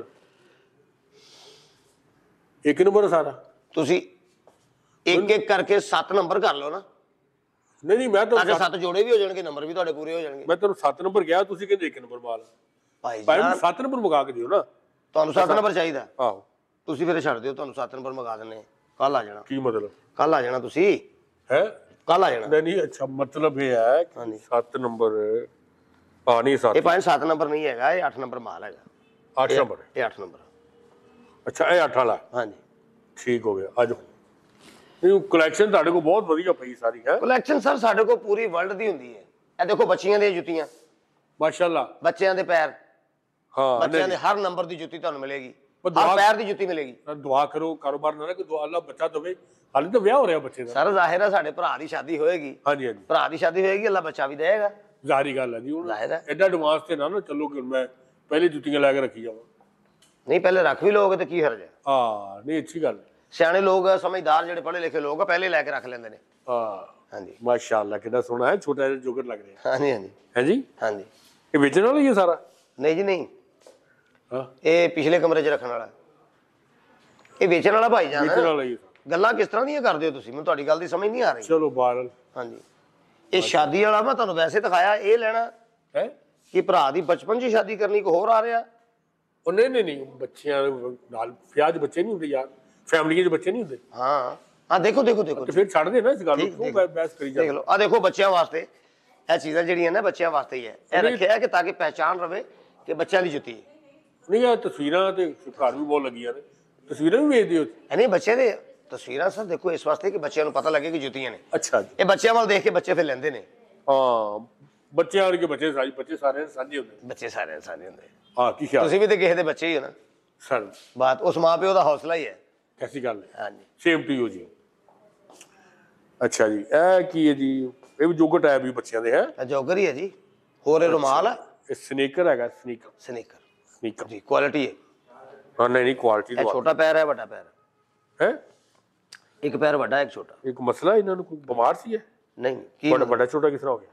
1 ਨੰਬਰ ਸਾਰਾ?
ਤੁਸੀਂ ਇੱਕ ਇੱਕ ਕਰਕੇ 7 ਨੰਬਰ ਕਰ ਲਓ ਨਾ।
ਨਹੀਂ ਮੈਂ ਤਾਂ
7 ਜੋੜੇ ਵੀ ਹੋ ਜਾਣਗੇ, ਨੰਬਰ ਵੀ ਤੁਹਾਡੇ ਪੂਰੇ ਹੋ ਜਾਣਗੇ।
ਮੈਂ ਤੈਨੂੰ 7 ਨੰਬਰ ਕਿਹਾ, ਤੁਸੀਂ ਕਹਿੰਦੇ 1 ਨੰਬਰ ਮਾਲ।
ਭਾਈ
ਭਾਈ
ਜਾਨ
7 ਨੰਬਰ ਮੰਗਾ ਕੇ ਦਿਓ ਨਾ।
ਤੁਹਾਨੂੰ 7 ਨੰਬਰ ਚਾਹੀਦਾ?
ਆਹੋ।
ਤੁਸੀਂ ਫਿਰ ਛੱਡ ਦਿਓ, ਤੁਹਾਨੂੰ 7 ਨੰਬਰ ਮੰਗਾ ਦਿੰਨੇ। ਕੱਲ ਆ ਜਾਣਾ।
ਕੀ ਮਤਲਬ?
ਕੱਲ ਆ ਜਾਣਾ ਤੁਸੀਂ।
ਹੈ?
ਕੱਲ ਆ ਜਾਣਾ।
ਨਹੀਂ ਅੱਛਾ, ਮਤਲਬ ਇਹ ਹੈ ਕਿ 7 ਨੰਬਰ ਨਹੀਂ 7
ਇਹ ਭਾਵੇਂ 7 ਨੰਬਰ ਨਹੀਂ ਹੈਗਾ, ਇਹ 8 ਨੰਬਰ ਮਾਲ ਹੈਗਾ।
8 ਨੰਬਰ?
ਇਹ 8 ਨੰਬਰ।
ਅੱਛਾ, ਇਹ 8 ਵਾਲਾ?
ਹਾਂਜੀ
ਠੀਕ ਹੋ ਗਿਆ। ਆਜੋ। ਇਹ ਕਲੈਕਸ਼ਨ ਤੁਹਾਡੇ ਕੋਲ ਬਹੁਤ ਵਧੀਆ ਪਈ ਸਾਰੀ ਹੈ।
ਕਲੈਕਸ਼ਨ ਸਰ ਸਾਡੇ ਕੋਲ ਪੂਰੀ ਵਰਲਡ ਦੀ ਹੁੰਦੀ ਹੈ। ਇਹ ਦੇਖੋ ਬੱਚੀਆਂ ਦੀਆਂ ਜੁੱਤੀਆਂ,
ਮਾਸ਼ਾਅੱਲਾ।
ਬੱਚਿਆਂ ਦੇ ਪੈਰ,
ਹਾਂ
ਬੱਚਿਆਂ ਦੇ ਹਰ ਨੰਬਰ ਦੀ ਜੁੱਤੀ ਤੁਹਾਨੂੰ ਮਿਲੇਗੀ, ਹਰ ਪੈਰ ਦੀ ਜੁੱਤੀ ਮਿਲੇਗੀ।
ਦੁਆ ਕਰੋ, ਕਾਰੋਬਾਰ ਨਾ ਕਿ ਦੁਆ ਅੱਲਾ ਬੱਚਾ ਦਵੇ। ਹਾਲੇ ਤਾਂ ਵਿਆਹ ਹੋ ਰਿਹਾ ਬੱਚੇ ਦਾ।
ਸਰ ਜ਼ਾਹਿਰ ਹੈ ਸਾਡੇ ਭਰਾ ਦੀ ਸ਼ਾਦੀ ਹੋਏਗੀ।
ਹਾਂਜੀ ਹਾਂਜੀ,
ਭਰਾ ਦੀ ਸ਼ਾਦੀ ਹੋਏਗੀ, ਅੱਲਾ ਬੱਚਾ ਵੀ ਦੇਗਾ।
ਜ਼ਾਹਰੀ ਗੱਲ ਹੈ ਜੀ। ਹੁਣ
ਜ਼ਾਹਿਰ ਹੈ।
ਐਡਾ ਐਡਵਾਂਸ ਤੇ ਨਾ ਚੱਲੋ ਕਿ ਮੈਂ ਪਹਿਲੇ ਜੁੱਤੀਆਂ ਲੈ ਕੇ ਰੱਖੀ ਜਾਵਾਂ।
ਨਹੀਂ, ਪਹਿਲੇ ਰੱਖ ਵੀ ਲੋਗੇ ਤੇ ਕੀ ਹਰਜ ਹੈ?
ਹਾਂ ਨਹੀਂ, ਅੱਛੀ ਗੱਲ।
ਸਿਆਣੇ ਲੋਕ, ਸਮਝਦਾਰ, ਜਿਹੜੇ ਪੜ੍ਹੇ ਲਿਖੇ ਲੋਕ ਆ, ਪਹਿਲੇ ਲੈ ਕੇ ਰੱਖ ਲੈਂਦੇ ਨੇ।
ਹਾਂ
ਹਾਂਜੀ
ਮਾਸ਼ਾਅੱਲਾ, ਕਿੰਨਾ ਸੋਹਣਾ ਹੈ। ਛੋਟਾ ਜਿਹਾ ਜੋਗਰ ਲੱਗ ਰਿਹਾ।
ਹਾਂਜੀ ਹਾਂਜੀ
ਹੈ ਜੀ।
ਹਾਂਜੀ।
ਇਹ ਵੇਚਣ ਵਾਲਾ ਹੀ ਹੈ ਸਾਰਾ?
ਨਹੀਂ ਜੀ ਨਹੀਂ,
ਹਾਂ
ਇਹ ਪਿਛਲੇ ਕਮਰੇ 'ਚ ਰੱਖਣ ਵਾਲਾ, ਇਹ ਵੇਚਣ ਵਾਲਾ। ਭਾਈ ਜਾਨ
ਵੇਚਣ ਵਾਲਾ ਹੀ ਹੈ।
ਗੱਲਾਂ ਕਿਸ ਤਰ੍ਹਾਂ ਦੀਆਂ ਕਰਦੇ ਹੋ ਤੁਸੀਂ? ਮੈਨੂੰ ਤੁਹਾਡੀ ਗੱਲ ਦੀ ਸਮਝ ਨਹੀਂ ਆ ਰਹੀ।
ਚਲੋ ਬਾਹਰ।
ਹਾਂਜੀ, ਇਹ ਸ਼ਾਦੀ ਵਾਲਾ ਮੈਂ ਤੁਹਾਨੂੰ ਵੈਸੇ ਦਿਖਾਇਆ। ਇਹ ਲੈਣਾ
ਹੈ
ਕਿ ਭਰਾ ਦੀ ਬਚਪਨ 'ਚ ਹੀ ਸ਼ਾਦੀ ਕਰਨੀ, ਕੋਈ ਹੋਰ ਆ ਰਿਹਾ?
ਉਹ ਨਹੀਂ, ਬੱਚਿਆਂ ਨਾਲ ਵਿਆਹ 'ਚ ਬੱਚੇ ਨਹੀਂ ਹੁੰਦੇ ਯਾਰ, ਫੈਮਲੀਆਂ 'ਚ ਬੱਚੇ ਨਹੀਂ ਹੁੰਦੇ।
ਹਾਂ ਹਾਂ, ਦੇਖੋ ਦੇਖੋ ਦੇਖੋ,
ਤੇ ਫਿਰ ਛੱਡ ਦੇ ਨਾ ਇਸ ਗੱਲ ਨੂੰ, ਕਿਉਂ ਬਹਿਸ ਕਰੀ ਜਾ?
ਦੇਖ ਲਓ, ਆ ਦੇਖੋ ਬੱਚਿਆਂ ਵਾਸਤੇ ਇਹ ਚੀਜ਼ਾਂ ਜਿਹੜੀਆਂ ਨੇ ਬੱਚਿਆਂ ਵਾਸਤੇ ਹੀ ਹੈ। ਇਹ ਰੱਖਿਆ ਕਿ ਤਾਂ ਕਿ ਪਹਿਚਾਣ ਰਵੇ ਕਿ ਬੱਚਿਆਂ ਦੀ ਜੁੱਤੀ ਹੈ।
ਨਹੀਂ, ਇਹ ਤਸਵੀਰਾਂ ਤੇ ਘਰ ਵੀ ਬਹੁਤ ਲੱਗੀਆਂ ਨੇ। ਤਸਵੀਰਾਂ ਵੀ ਵੇਚਦੇ ਹੋ?
ਨਹੀਂ, ਬੱਚਿਆਂ ਦੇ ਤਸਵੀਰਾਂ ਸਰ ਦੇਖੋ ਇਸ ਵਾਸਤੇ ਕਿ ਬੱਚਿਆਂ ਨੂੰ ਪਤਾ ਲੱਗੇ ਕਿ ਜੁੱਤੀਆਂ ਨੇ।
ਅੱਛਾ ਜੀ।
ਇਹ ਬੱਚਿਆਂ ਵੱਲ ਦੇਖ ਕੇ ਬੱਚੇ ਫਿਰ ਲੈਂਦੇ ਨੇ।
ਹਾਂ, ਬੱਚਿਆਂ ਵਰਗੇ ਬੱਚੇ ਸਾਰੇ ਸਾਂਝੇ ਹੁੰਦੇ।
ਬੱਚੇ ਸਾਰੇ ਇਨਸਾਨੀ ਹੁੰਦੇ।
ਹਾਂ, ਕੀ ਖਿਆਲ?
ਤੁਸੀਂ ਵੀ ਤੇ ਕਿਸੇ ਦੇ ਬੱਚੇ ਹੀ ਹੋ ਨਾ।
ਸਰ
ਬਾਤ ਉਸ ਮਾਂ ਪਿਓ ਦਾ ਹੌਸਲਾ ਹੀ ਹੈ।
ਐਸੀ ਗੱਲ ਹੈ।
ਹਾਂਜੀ,
ਸੇਮ ਟੂ ਯੂ ਜੀ। ਅੱਛਾ ਜੀ, ਇਹ ਕੀ ਹੈ ਜੀ? ਇਹ ਵੀ ਜੋਗਰ ਟਾਈਪ ਵੀ ਬੱਚਿਆਂ ਦੇ ਹੈ?
ਇਹ ਜੋਗਰ ਹੀ ਹੈ ਜੀ। ਹੋਰ ਇਹ ਰੁਮਾਲ ਹੈ।
ਇਹ ਸਨੀਕਰ ਹੈਗਾ?
ਸਨੀਕਰ ਜੀ, ਕੁਆਲਿਟੀ ਹੈ।
ਹਾਂ ਨਹੀਂ, ਕੁਆਲਿਟੀ
ਇਹ ਛੋਟਾ ਪੈਰ ਹੈ, ਵੱਡਾ ਪੈਰ
ਹੈ?
ਇੱਕ ਪੈਰ ਵੱਡਾ, ਇੱਕ ਛੋਟਾ।
ਇੱਕ ਮਸਲਾ ਇਹਨਾਂ ਨੂੰ, ਕੋਈ ਬਿਮਾਰ ਸੀ ਹੈ?
ਨਹੀਂ, ਕੀ
ਵੱਡਾ ਛੋਟਾ ਕਿਸ ਤਰ੍ਹਾਂ ਹੋ ਗਿਆ?